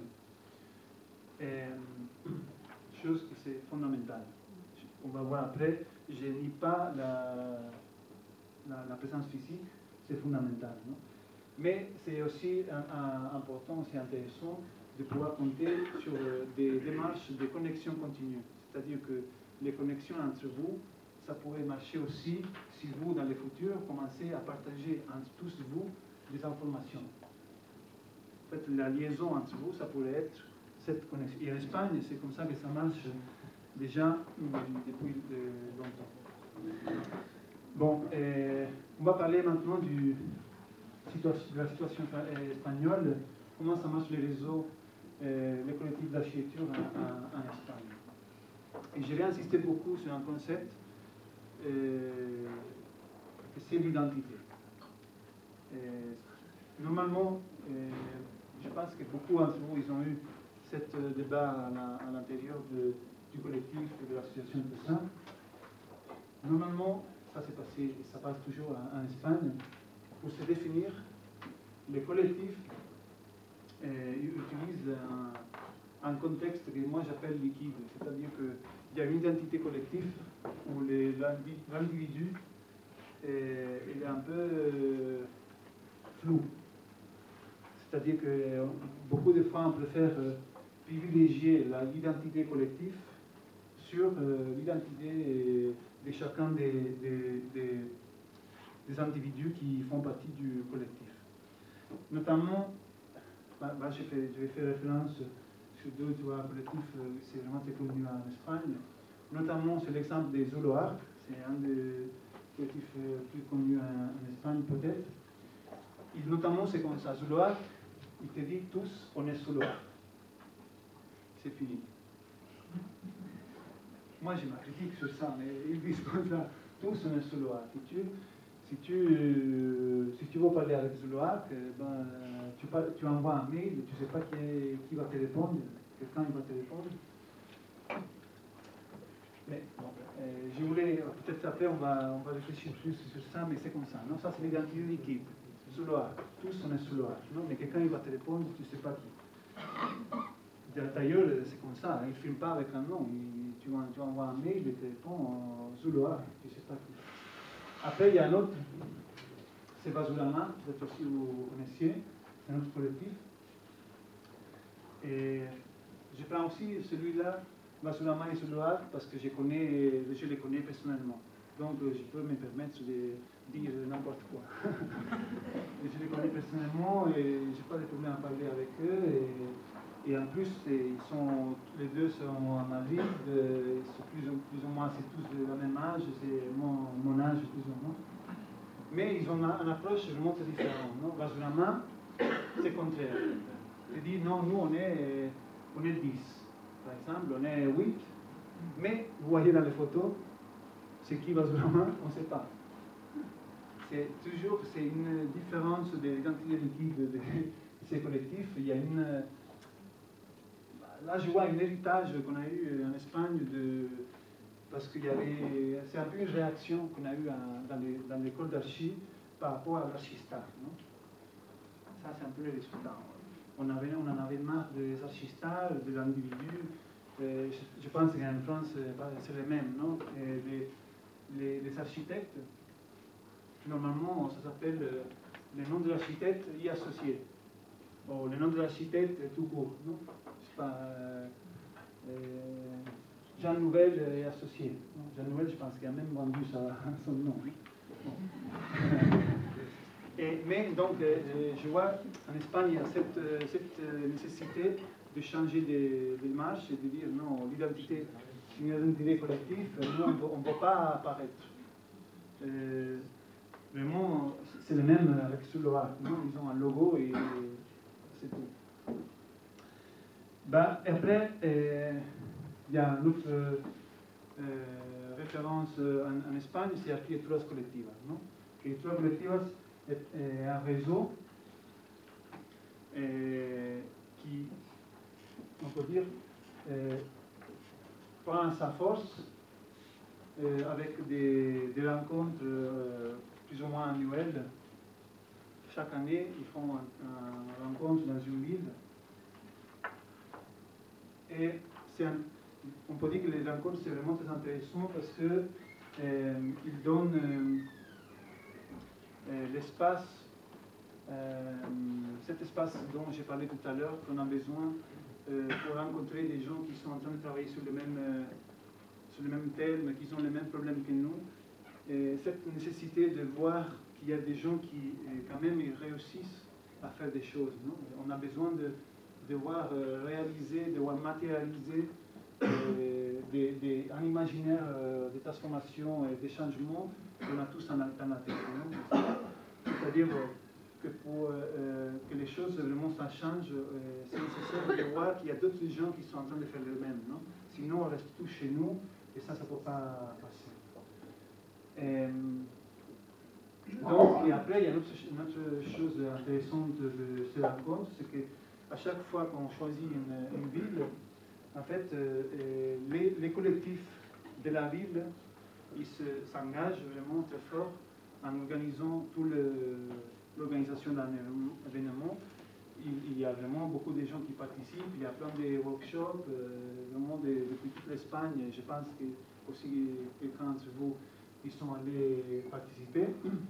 Et, chose que c'est fondamental. On va voir après, je ne nie pas la, la, la présence physique, c'est fondamental. Non? Mais c'est aussi un, un, important, c'est intéressant de pouvoir compter sur des démarches de connexion continue. C'est-à-dire que les connexions entre vous, ça pourrait marcher aussi si vous, dans le futur, commencez à partager entre tous vous des informations. En fait, la liaison entre vous, ça pourrait être cette connexion. Et en Espagne, c'est comme ça que ça marche déjà depuis longtemps. Bon, euh, on va parler maintenant du, de la situation espagnole, comment ça marche les réseaux, euh, les collectifs d'architecture en, en, en Espagne. Et je vais insister beaucoup sur un concept, euh, c'est l'identité. Normalement, euh, je pense que beaucoup d'entre vous, ils ont eu cet euh, débat à l'intérieur du collectif, de l'association et tout ça. Normalement, ça s'est passé, et ça passe toujours en, en Espagne, pour se définir, les collectifs euh, utilisent un, un contexte que moi j'appelle liquide, c'est-à-dire qu'il y a une identité collective où l'individu il est un peu euh, flou. C'est-à-dire que beaucoup de fois on préfère euh, privilégier l'identité collective sur euh, l'identité de chacun des, des, des, des individus qui font partie du collectif. Notamment, bah, bah, je, fais, je vais faire référence sur deux ou trois collectifs, euh, c'est vraiment très connu en Espagne. Notamment, c'est l'exemple des Zuluark, c'est un des collectifs euh, plus connus en, en Espagne peut-être. Notamment, c'est comme ça, Zuluark, il te dit tous, on est Zuluark. C'est fini. Moi, j'ai ma critique sur ça, mais ils disent comme ça, tous on est Zuluark. Si tu, si tu, euh, si tu veux parler avec Zuluark, ben, tu, tu envoies un mail, tu ne sais pas qui, qui va te répondre, quelqu'un va te répondre. Mais bon, euh, je voulais, peut-être après on va, on va réfléchir plus sur ça, mais c'est comme ça. Non, ça c'est l'identité d'équipe. Zuluark, tous on est Zuluark. Non, mais quelqu'un va te répondre, tu ne sais pas qui. D'ailleurs, c'est comme ça, il ne filme pas avec un nom. Il, tu, tu envoies un mail et tu réponds Zuluark, tu ne sais pas qui. Après, il y a un autre, c'est Basulama, peut-être aussi vous connaissiez, c'est un autre collectif. Et je prends aussi celui-là, Basulama et Zuluark, parce que je, connais, je les connais personnellement. Donc, je peux me permettre de dire n'importe quoi. Et je les connais personnellement et je n'ai pas de problème à parler avec eux. Et, et en plus, ils sont, les deux sont à Madrid, ils sont plus, plus ou moins, c'est tous de la même âge, c'est mon, mon âge plus ou moins. Mais ils ont une approche vraiment très différente. Basulama, c'est contraire. Il dit non, nous on est, on est dix. Par exemple, on est huit. Mais vous voyez dans les photos, c'est qui Basulama, on ne sait pas. C'est toujours c'est une différence de l'identité liquide de, de ces collectifs. Il y a une. Là, je vois un héritage qu'on a eu en Espagne de. Parce qu'il y avait. C'est un peu une réaction qu'on a eue dans l'école d'archi par rapport à l'archistat. Ça, c'est un peu le résultat. On, avait, on en avait marre des archistas, de l'individu. Je, je pense qu'en France, c'est les mêmes, non? Et les, les, les architectes. Normalement, ça s'appelle euh, le nom de l'architecte y associé. Ou le nom de l'architecte tout court. Non, je sais pas. Euh, euh, Jean Nouvel est associé. Jean Nouvel, je pense qu'il a même vendu sa, son nom. Bon. Et, mais donc, euh, je vois en Espagne, il y a cette, euh, cette nécessité de changer d'image et de dire non, l'identité, c'est une identité collective, nous, on ne peut pas apparaître. Euh, Vraiment, c'est le même avec Zuluark. Ils ont un logo et c'est tout. Ben, après, euh, il y a une autre euh, référence en, en Espagne, c'est Arquitecturas Colectivas. Arquitecturas Colectivas est, est un réseau euh, qui, on peut dire, euh, prend sa force euh, avec des, des rencontres euh, plus ou moins annuelles. Chaque année, ils font une rencontre dans une ville. Et un, on peut dire que les rencontres, c'est vraiment très intéressant parce qu'ils euh, donnent euh, euh, l'espace, euh, cet espace dont j'ai parlé tout à l'heure, qu'on a besoin euh, pour rencontrer des gens qui sont en train de travailler sur le même, euh, sur le même thème, qui ont les mêmes problèmes que nous. Et cette nécessité de voir qu'il y a des gens qui, quand même, ils réussissent à faire des choses. Non? On a besoin de, de voir euh, réaliser, de voir matérialiser euh, des, des, un imaginaire euh, de transformation et de changement qu'on a tous en, en la tête. C'est-à-dire que pour euh, que les choses, vraiment, ça change, euh, c'est nécessaire de voir qu'il y a d'autres gens qui sont en train de faire le même. Non? Sinon, on reste tous chez nous et ça, ça ne peut pas passer. Et donc, et après, il y a une autre, une autre chose intéressante de ces rencontres, c'est qu'à chaque fois qu'on choisit une, une ville, en fait, euh, les, les collectifs de la ville, ils s'engagent vraiment très fort en organisant toute l'organisation d'un événement. il, il y a vraiment beaucoup de gens qui participent, il y a plein de workshops, euh, vraiment de, depuis toute l'Espagne. Je pense que aussi quelqu'un d'entre vous, ils sont allés participer.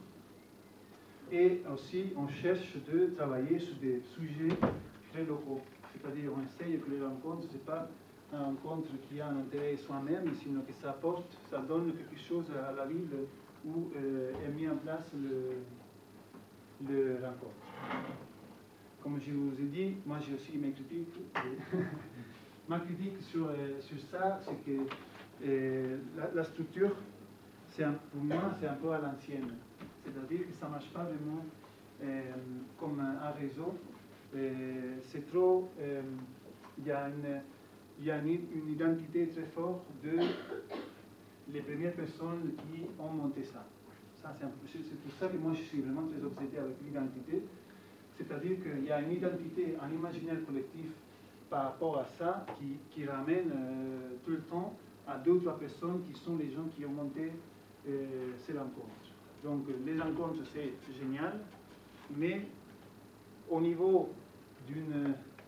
Et aussi, on cherche de travailler sur des sujets très locaux. C'est-à-dire, on essaye que les rencontres, ce n'est pas une rencontre qui a un intérêt soi-même, sinon que ça apporte, ça donne quelque chose à la ville où euh, est mis en place le, le rencontre. Comme je vous ai dit, moi j'ai aussi mes critiques. Ma critique sur, euh, sur ça, c'est que euh, la, la structure, un, pour moi, c'est un peu à l'ancienne. C'est-à-dire que ça ne marche pas vraiment euh, comme un réseau. Euh, c'est trop. Euh, il y a, une, il y a une, une identité très forte de les premières personnes qui ont monté ça. ça c'est pour ça que moi je suis vraiment très obsédé avec l'identité. C'est-à-dire qu'il y a une identité, un imaginaire collectif par rapport à ça qui, qui ramène euh, tout le temps à deux ou trois personnes qui sont les gens qui ont monté euh, ces rencontres. Donc les rencontres, c'est génial, mais au niveau d'une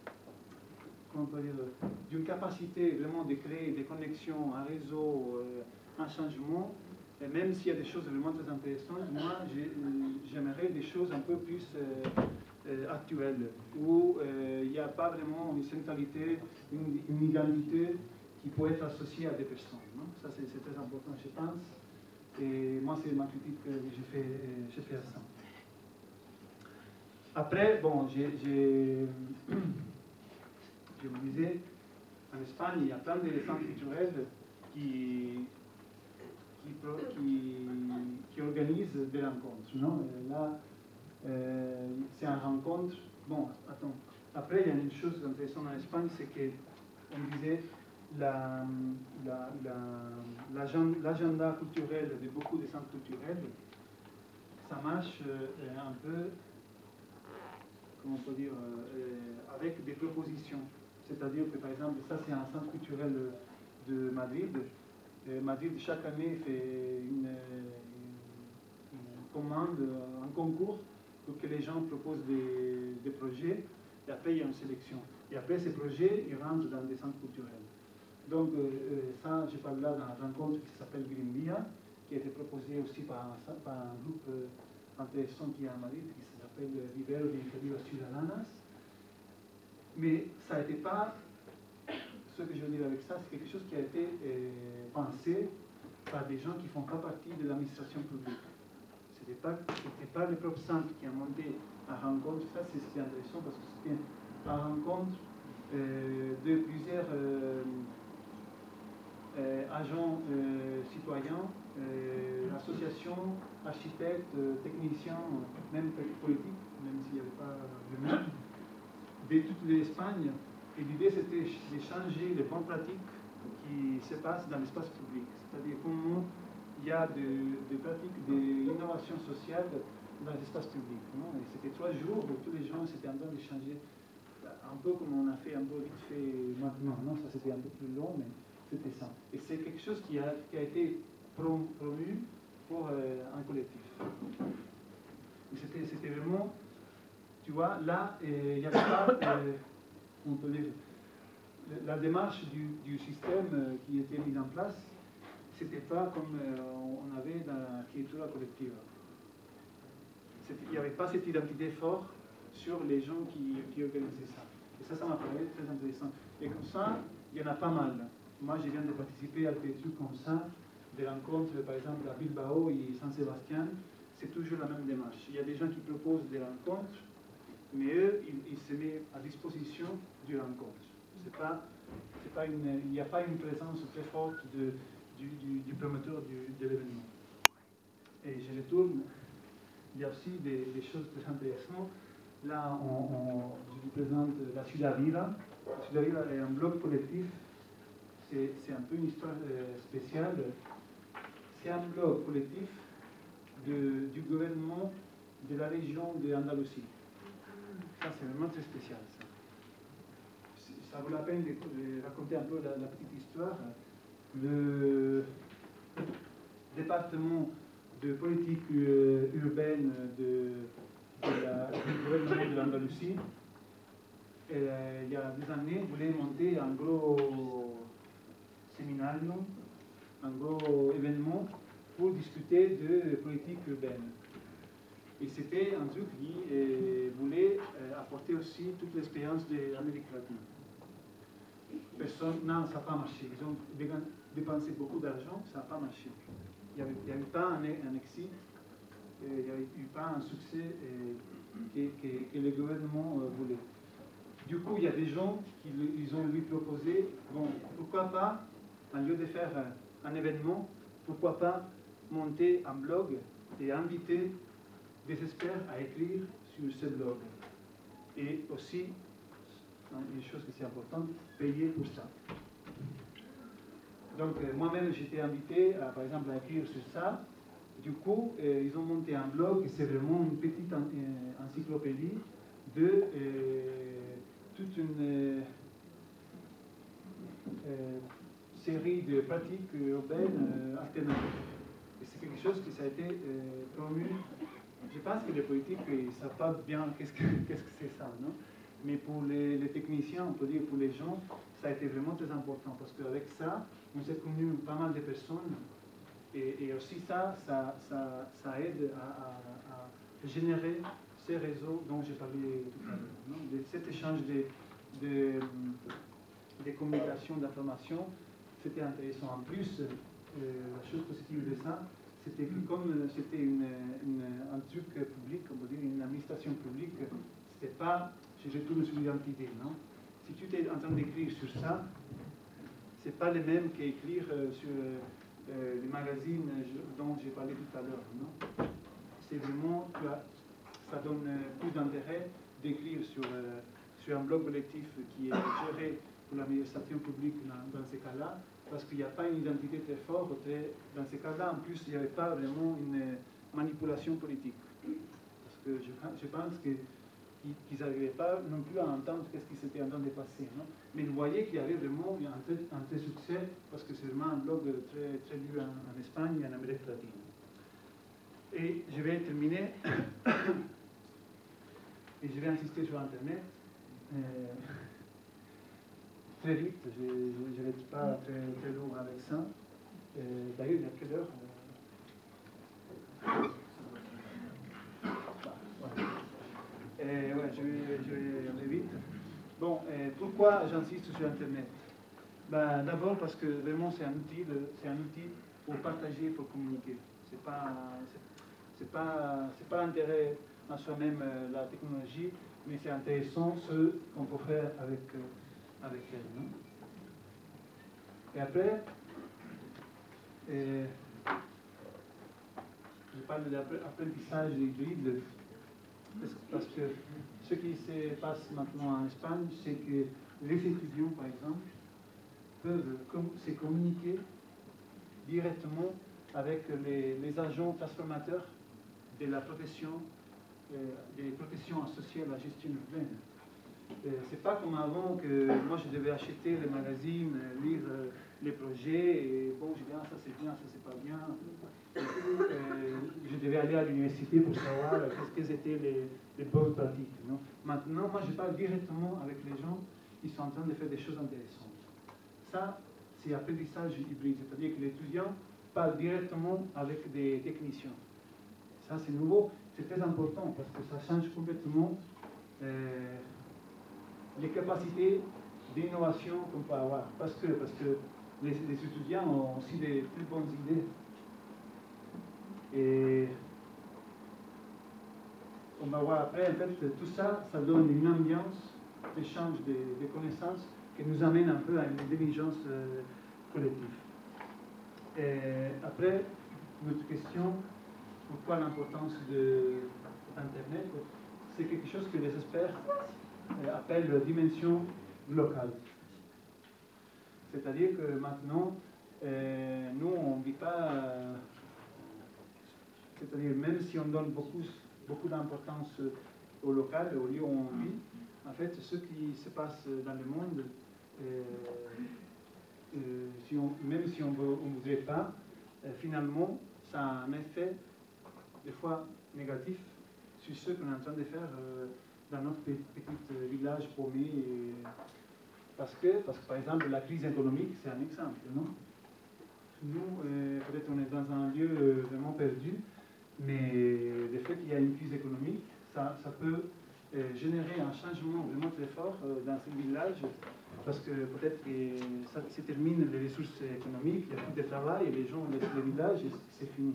d'une capacité vraiment de créer des connexions, un réseau, euh, un changement, et même s'il y a des choses vraiment très intéressantes, moi j'aimerais des choses un peu plus euh, euh, actuelles, où euh, il n'y a pas vraiment une centralité, une, une identité qui peut être associée à des personnes. Non? Ça c'est très important, je pense. Et moi, c'est ma critique que j'ai fait, j'ai fait à ça. Après, bon, j'ai, je vous disais, en Espagne, il y a plein de centres culturels qui, qui, qui, qui organisent des rencontres. Non? Et là, euh, c'est une rencontre. Bon, attends. Après, il y a une chose intéressante en Espagne, c'est qu'on disait l'agenda la, la, la, culturel de beaucoup de centres culturels, ça marche euh, un peu, comment on peut dire, euh, avec des propositions. C'est-à-dire que, par exemple, ça c'est un centre culturel de Madrid. Et Madrid, chaque année, fait une, une, une commande, un concours pour que les gens proposent des, des projets, et après il y a une sélection. Et après, ces projets, ils rentrent dans des centres culturels. Donc, euh, ça, je parle là d'une rencontre qui s'appelle Green Via, qui a été proposée aussi par un, par un groupe euh, intéressant qui est à Madrid, qui s'appelle Vivero de Iniciativas Ciudadanas. Mais ça n'était pas, ce que je veux dire avec ça, c'est quelque chose qui a été euh, pensé par des gens qui ne font pas partie de l'administration publique. Ce n'était pas, pas le propre centre qui a monté la rencontre. Ça, c'est intéressant parce que c'était la rencontre euh, de plusieurs euh, Euh, agents euh, citoyens, euh, associations, architectes, euh, techniciens, même politiques, même s'il n'y avait pas le même, de toute l'Espagne. Et l'idée c'était de changer les bonnes pratiques qui se passent dans l'espace public. C'est-à-dire comment il y a des pratiques de l'innovation sociale dans l'espace public. Et c'était trois jours où tous les gens étaient en train de changer, un peu comme on a fait un peu vite fait maintenant. Non, ça c'était un peu plus long, mais c'était ça. Et c'est quelque chose qui a, qui a été promu pour euh, un collectif. C'était vraiment, tu vois, là, il n'y avait pas, euh, on peut dire, la démarche du, du système euh, qui était mise en place, c'était pas comme euh, on avait dans l'architecture collective. Il n'y avait pas cette identité forte sur les gens qui, qui organisaient ça. Et ça, ça m'a paru très intéressant. Et comme ça, il y en a pas mal. Moi, je viens de participer à des trucs comme ça, des rencontres, par exemple, à Bilbao et San Sébastien. C'est toujours la même démarche. Il y a des gens qui proposent des rencontres, mais eux, ils, ils se mettent à disposition du rencontre. C'est pas, c'est pas une, il n'y a pas une présence très forte de, du, du, du promoteur du, de l'événement. Et je retourne, il y a aussi des, des choses très intéressantes. Là, on, on, je vous présente la Ciudad Viva. La Ciudad Viva est un bloc collectif. C'est un peu une histoire euh, spéciale. C'est un bloc collectif de, du gouvernement de la région d'Andalousie. Ça, c'est vraiment très spécial. Ça. ça vaut la peine de, de raconter un peu la, la petite histoire. Le département de politique euh, urbaine de, de la, du gouvernement de l'Andalousie euh, il y a des années, voulait monter un gros séminaire, un gros événement pour discuter de politique urbaine. Et c'était un truc qui euh, voulait euh, apporter aussi toute l'expérience de l'Amérique latine. Personne, non, ça n'a pas marché. Ils ont dépensé beaucoup d'argent, ça n'a pas marché. Il n'y avait, avait pas un, un exit, il n'y avait eu pas un succès euh, que, que, que le gouvernement euh, voulait. Du coup, il y a des gens qui ils ont lui proposé, bon, pourquoi pas, en lieu de faire un événement, pourquoi pas monter un blog et inviter des experts à écrire sur ce blog. Et aussi, une chose qui est importante, payer pour ça. Donc, euh, moi-même, j'étais invité, à, par exemple, à écrire sur ça. Du coup, euh, ils ont monté un blog, et c'est vraiment une petite en, euh, encyclopédie de euh, toute une euh, euh, série de pratiques urbaines euh, alternatives. Et c'est quelque chose qui ça a été euh, promu. Je pense que les politiques, ils ne savent pas bien qu'est-ce que qu'est-ce que c'est ça, non? Mais pour les, les techniciens, on peut dire pour les gens, ça a été vraiment très important parce qu'avec ça, on s'est connu pas mal de personnes et, et aussi ça, ça, ça, ça aide à, à, à générer ces réseaux dont j'ai parlé tout à l'heure. De cet échange de, de, de communication, d'informations, c'était intéressant. En plus, euh, la chose positive de ça, c'était que comme c'était une, une, un truc public, on peut dire une administration publique, c'était pas, je retourne sur l'identité, non? Si tu es en train d'écrire sur ça, c'est pas le même qu'écrire euh, sur euh, les magazines dont j'ai parlé tout à l'heure, non? C'est vraiment, tu as, ça donne plus d'intérêt d'écrire sur, euh, sur un blog collectif qui est géré pour l'administration publique dans, dans ces cas-là, parce qu'il n'y a pas une identité très forte. Dans ces cas-là, en plus, il n'y avait pas vraiment une manipulation politique. Parce que je, je pense qu'ils n'arrivaient pas non plus à entendre ce qui s'était en train de passer. Non? Mais vous voyez qu'il y avait vraiment un très, un très succès, parce que c'est vraiment un blog très, très lu en, en Espagne et en Amérique latine. Et je vais terminer, et je vais insister sur Internet. Euh, Très vite, je ne vais pas très, très long avec ça. Euh, D'ailleurs, il y a quelle heure euh... euh, ouais, je, vais, je vais aller vite. Bon, euh, pourquoi j'insiste sur Internet? Ben, d'abord parce que vraiment c'est un outil, c'est un outil pour partager, pour communiquer. C'est pas, c'est pas, c'est pas l'intérêt en soi-même euh, la technologie, mais c'est intéressant ce qu'on peut faire avec. Euh, avec elle. Non? Et après, euh, je parle de l'apprentissage hybride parce que ce qui se passe maintenant en Espagne, c'est que les étudiants, par exemple, peuvent se communiquer directement avec les, les agents transformateurs de la profession, euh, des professions associées à la gestion urbaine. C'est pas comme avant que moi je devais acheter les magazines, lire euh, les projets, et bon, je dis ah, ça c'est bien, ça c'est pas bien. Euh, je devais aller à l'université pour savoir euh, qu'est-ce qu'étaient les, les bonnes pratiques. Non? Maintenant, moi je parle directement avec les gens qui sont en train de faire des choses intéressantes. Ça, c'est apprentissage hybride, c'est-à-dire que l'étudiant parle directement avec des techniciens. Ça c'est nouveau, c'est très important parce que ça change complètement euh, les capacités d'innovation qu'on peut avoir. Parce que, parce que les, les étudiants ont aussi des plus bonnes idées. Et on va voir après, en fait, tout ça, ça donne une ambiance d'échange de, de connaissances qui nous amène un peu à une intelligence euh, collective. Et après, notre question, pourquoi l'importance de Internet? C'est quelque chose que les experts appelle la dimension locale. C'est-à-dire que maintenant, euh, nous, on ne vit pas... Euh, c'est-à-dire, même si on donne beaucoup, beaucoup d'importance au local, au lieu où on vit, en fait, ce qui se passe dans le monde, euh, euh, si on, même si on ne voudrait pas, euh, finalement, ça a un effet, des fois, négatif sur ce qu'on est en train de faire euh, dans notre petit village paumé. Et... Parce, que, parce que, par exemple, la crise économique, c'est un exemple, non? Nous, euh, peut-être on est dans un lieu euh, vraiment perdu, mais le fait qu'il y a une crise économique, ça, ça peut euh, générer un changement vraiment très fort euh, dans ce village, parce que peut-être que ça se termine les ressources économiques, il n'y a plus de travail, et les gens laissent le village et c'est fini.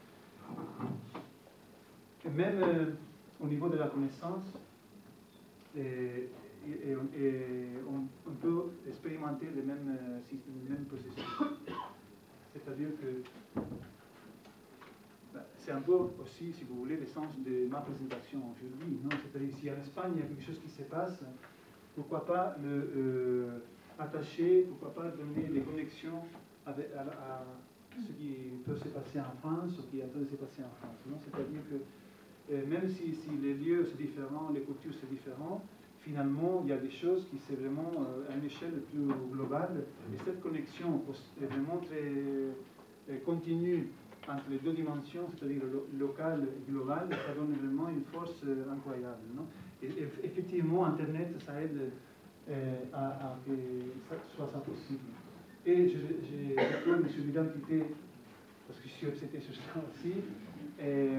Et même euh, au niveau de la connaissance, et, et, et on, on peut expérimenter les mêmes, les mêmes processus. C'est-à-dire que ben, c'est un peu aussi, si vous voulez, le sens de ma présentation aujourd'hui. C'est-à-dire si en Espagne il y a quelque chose qui se passe, pourquoi pas le euh, attacher, pourquoi pas donner des connexions avec, à, à ce qui peut se passer en France ou qui est en train de se passer en France. C'est-à-dire que euh, même si, si les lieux sont différents, les cultures sont différentes, finalement, il y a des choses qui sont vraiment euh, à une échelle plus globale. Et cette connexion est vraiment très euh, continue entre les deux dimensions, c'est-à-dire lo local et global, ça donne vraiment une force euh, incroyable. Non? Et, et effectivement, Internet, ça aide euh, à, à que ça soit ça possible. Et j'ai retourné sur l'identité, parce que je suis obsédé sur ça aussi. Et,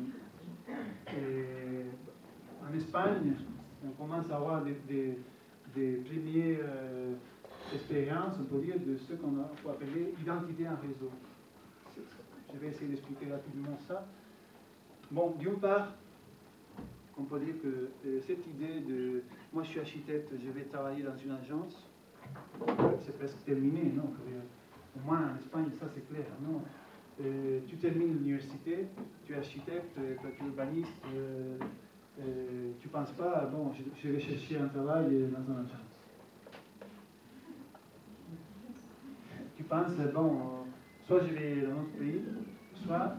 et en Espagne, on commence à avoir des, des, des premières euh, expériences, on peut dire, de ce qu'on peut appeler identité en réseau. Je vais essayer d'expliquer rapidement ça. Bon, d'une part, on peut dire que euh, cette idée de « moi je suis architecte, je vais travailler dans une agence », c'est presque terminé, non? Au moins en Espagne, ça c'est clair, non? Euh, tu termines l'université, tu es architecte, tu es urbaniste, euh, euh, tu ne penses pas, bon, je, je vais chercher un travail dans une agence. Tu penses, bon, euh, soit je vais dans notre pays, soit,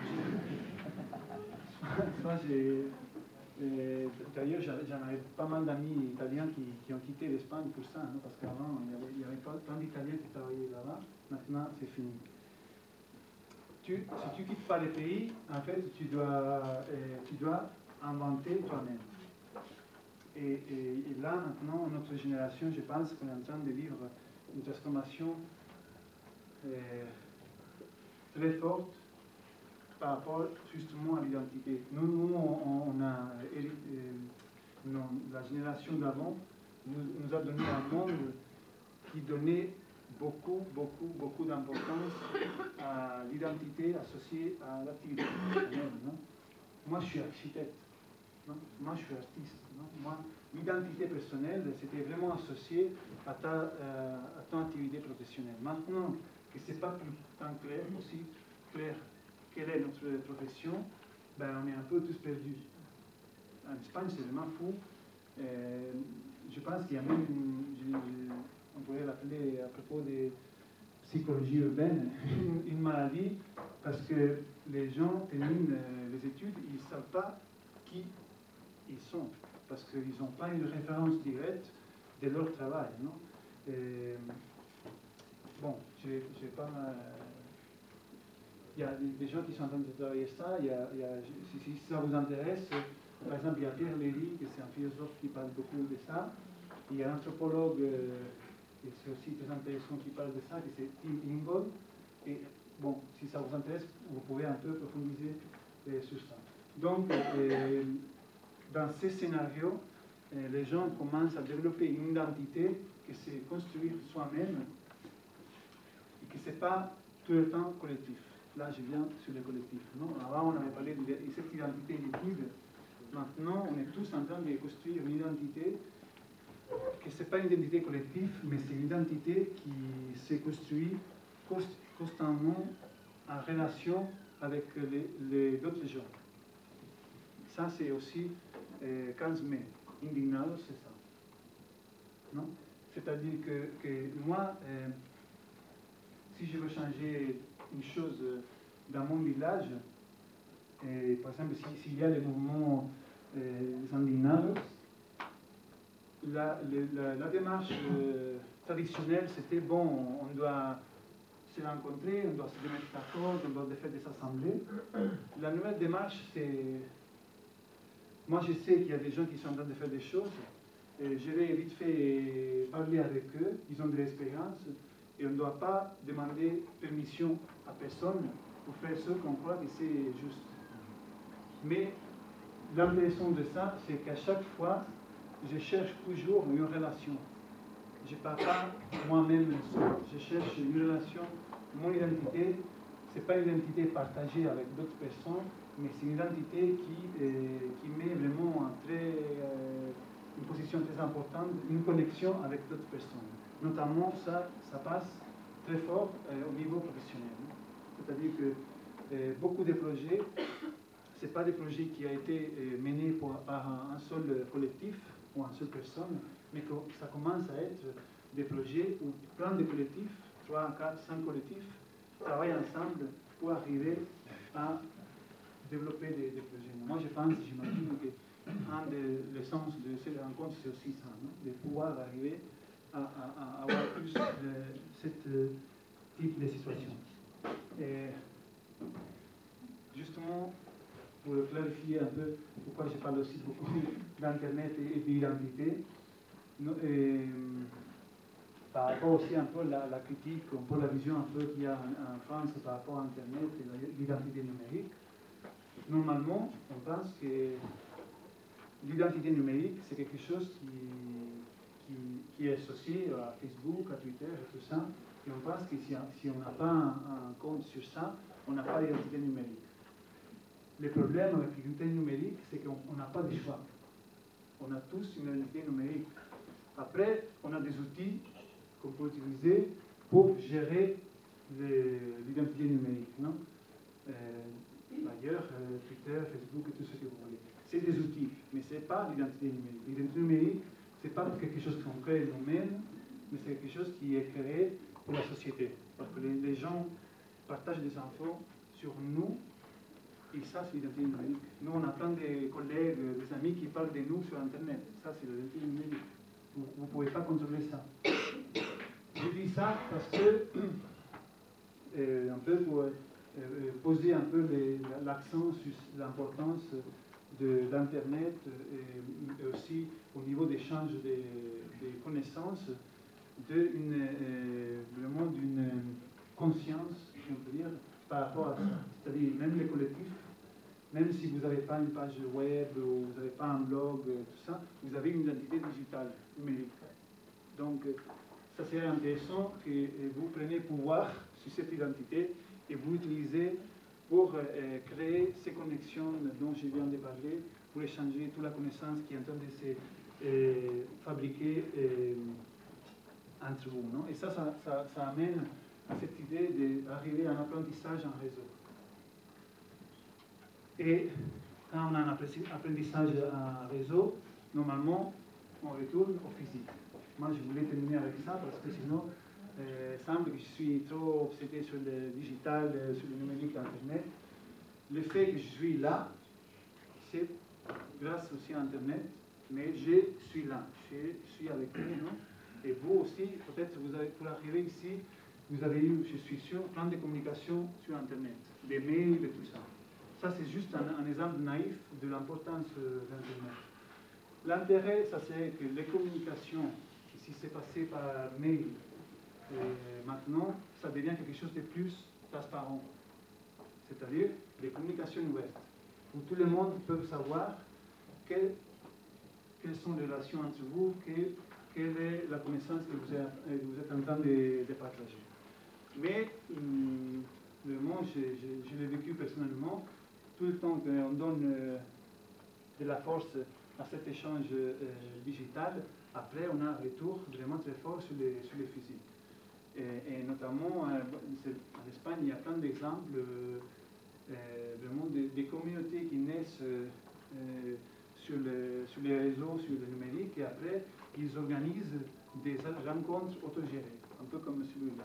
soit, soit j'ai... D'ailleurs, j'en avais pas mal d'amis italiens qui, qui ont quitté l'Espagne pour ça, hein, parce qu'avant, il n'y avait, y avait pas tant d'Italiens qui travaillaient là-bas. Maintenant, c'est fini. Tu, si tu ne quittes pas le pays, en fait, tu dois, euh, tu dois inventer toi-même. Et, et, et là, maintenant, notre génération, je pense qu'on est en train de vivre une transformation euh, très forte par rapport justement à l'identité. Nous, nous, on, on a, euh, non, la génération d'avant nous, nous a donné un monde qui donnait beaucoup, beaucoup, beaucoup d'importance à l'identité associée à l'activité professionnelle. Non? Moi, je suis architecte. Non? Moi, je suis artiste. Non? Moi, l'identité personnelle, c'était vraiment associé à ta, euh, à ton activité professionnelle. Maintenant que ce n'est pas plus tant clair, aussi clair, quelle est notre profession, ben, on est un peu tous perdus. En Espagne, c'est vraiment fou. Euh, je pense qu'il y a même, une, je, je, on pourrait l'appeler à propos de psychologie urbaine, une maladie, parce que les gens terminent les études, ils ne savent pas qui ils sont, parce qu'ils n'ont pas une référence directe de leur travail. Non? Et, bon, je ne vais pas... Il y a des gens qui sont en train de travailler ça. Il y a, il y a, si, si ça vous intéresse, par exemple, il y a Pierre Léry, qui c'est un philosophe qui parle beaucoup de ça. Il y a un anthropologue, euh, et c'est aussi très intéressant, qui parle de ça, qui c'est Tim Ingold. Et bon, si ça vous intéresse, vous pouvez un peu profondiser euh, sur ça. Donc, euh, dans ces scénarios, euh, les gens commencent à développer une identité qui c'est construire soi-même et qui c'est pas tout le temps collectif. Là, je viens sur le collectif. Non? Avant, on avait parlé de cette identité liquide. Maintenant, on est tous en train de construire une identité que ce n'est pas une identité collective, mais c'est une identité qui s'est construite constamment en relation avec les, les autres gens. Ça, c'est aussi euh, quinze mai. Indignados, c'est ça. Non? C'est-à-dire que, que moi, euh, si je veux changer une chose dans mon village, et par exemple, s'il si y a le mouvement euh, Indignados, la, la, la démarche euh, traditionnelle, c'était bon, on doit se rencontrer, on doit se mettre d'accord, on doit faire des assemblées. La nouvelle démarche, c'est moi, je sais qu'il y a des gens qui sont en train de faire des choses. Et je vais vite fait parler avec eux. Ils ont de l'expérience. Et on ne doit pas demander permission à personne pour faire ce qu'on croit que c'est juste. Mais l'impression de ça, c'est qu'à chaque fois, je cherche toujours une relation. Je ne pars pas moi-même seul. Je cherche une relation. Mon identité, ce n'est pas une identité partagée avec d'autres personnes, mais c'est une identité qui, euh, qui met vraiment un très, euh, une position très importante, une connexion avec d'autres personnes. Notamment, ça, ça passe très fort euh, au niveau professionnel. C'est-à-dire que euh, beaucoup de projets, ce n'est pas des projets qui ont été euh, menés pour, par un, un seul collectif ou une seule personne, mais que ça commence à être des projets où plein de collectifs, trois, quatre, cinq collectifs, travaillent ensemble pour arriver à développer des, des projets. Moi, je pense, j'imagine qu'un des le sens de cette rencontre, c'est aussi ça, non? De pouvoir arriver à, à, à avoir plus de ce type de situation. Et justement, pour clarifier un peu pourquoi je parle aussi beaucoup d'Internet et d'identité, par rapport aussi un peu à la, la critique, un peu la vision un peu qu'il y a en, en France par rapport à Internet et l'identité numérique, normalement, on pense que l'identité numérique, c'est quelque chose qui, qui, qui est associé à Facebook, à Twitter et tout ça, et on pense que si, si on n'a pas un, un compte sur ça, on n'a pas d'identité numérique. Le problème avec l'identité numérique, c'est qu'on n'a pas de choix. On a tous une identité numérique. Après, on a des outils qu'on peut utiliser pour gérer l'identité numérique. Non euh, D'ailleurs, euh, Twitter, Facebook et tout ce que vous voulez. C'est des outils, mais ce n'est pas l'identité numérique. L'identité numérique, ce n'est pas quelque chose qu'on crée nous-mêmes, mais c'est quelque chose qui est créé pour la société. Parce que les, les gens partagent des infos sur nous, et ça, c'est l'identité numérique. Nous, on a plein de collègues, des amis qui parlent de nous sur Internet. Ça, c'est l'identité numérique. Vous ne pouvez pas contrôler ça. Je dis ça parce que, euh, un peu pour euh, poser un peu l'accent sur l'importance d'Internet et, et aussi au niveau d'échange des, des connaissances, de une, euh, vraiment d'une conscience, si on peut dire, par rapport à ça. C'est-à-dire, même les collectifs, même si vous n'avez pas une page web ou vous n'avez pas un blog, tout ça, vous avez une identité digitale, numérique. Donc, ça serait intéressant que vous preniez pouvoir sur cette identité et vous l'utilisez pour euh, créer ces connexions dont je viens de parler, pour échanger toute la connaissance qui est en train de se euh, fabriquer euh, entre vous. Non? Et ça ça, ça, ça amène à cette idée d'arriver à un apprentissage en réseau. Et quand on a un apprentissage en réseau, normalement, on retourne au physique. Moi, je voulais terminer avec ça parce que sinon, euh, il semble que je suis trop obsédé sur le digital, sur le numérique, Internet. Le fait que je suis là, c'est grâce aussi à Internet, mais je suis là, je suis avec vous, non? Et vous aussi, peut-être, vous avez, pour arriver ici, vous avez eu, je suis sûr, plein de communications sur Internet, des mails et tout ça. Ça, c'est juste un, un exemple naïf de l'importance d'Internet. L'intérêt, ça c'est que les communications, si c'est passé par mail, euh, maintenant, ça devient quelque chose de plus transparent. C'est-à-dire des communications ouvertes, où tout le monde peut savoir quelles, quelles sont les relations entre vous, quelle, quelle est la connaissance que vous êtes, vous êtes en train de, de partager. Mais hum, le monde, je, je, je l'ai vécu personnellement, tout le temps qu'on donne euh, de la force à cet échange euh, digital, après on a un retour vraiment très fort sur les, sur les physiques. Et, et notamment, euh, en Espagne, il y a plein d'exemples euh, euh, vraiment des, des communautés qui naissent euh, sur, le, sur les réseaux, sur le numérique, et après, ils organisent des rencontres autogérées, un peu comme celui-là.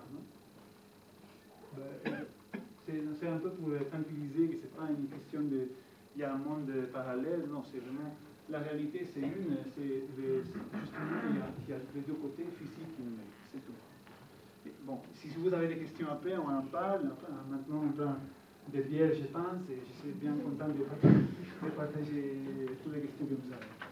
Ben, c'est un peu pour tranquilliser que ce n'est pas une question de il y a un monde parallèle, non, c'est vraiment la réalité, c'est une, c'est justement il y, a, il y a les deux côtés, physique et numérique, c'est tout. Et bon, si vous avez des questions après, on en parle. Après, maintenant, on prend d'être biais, je pense, et je suis bien content de partager, de partager toutes les questions que vous avez.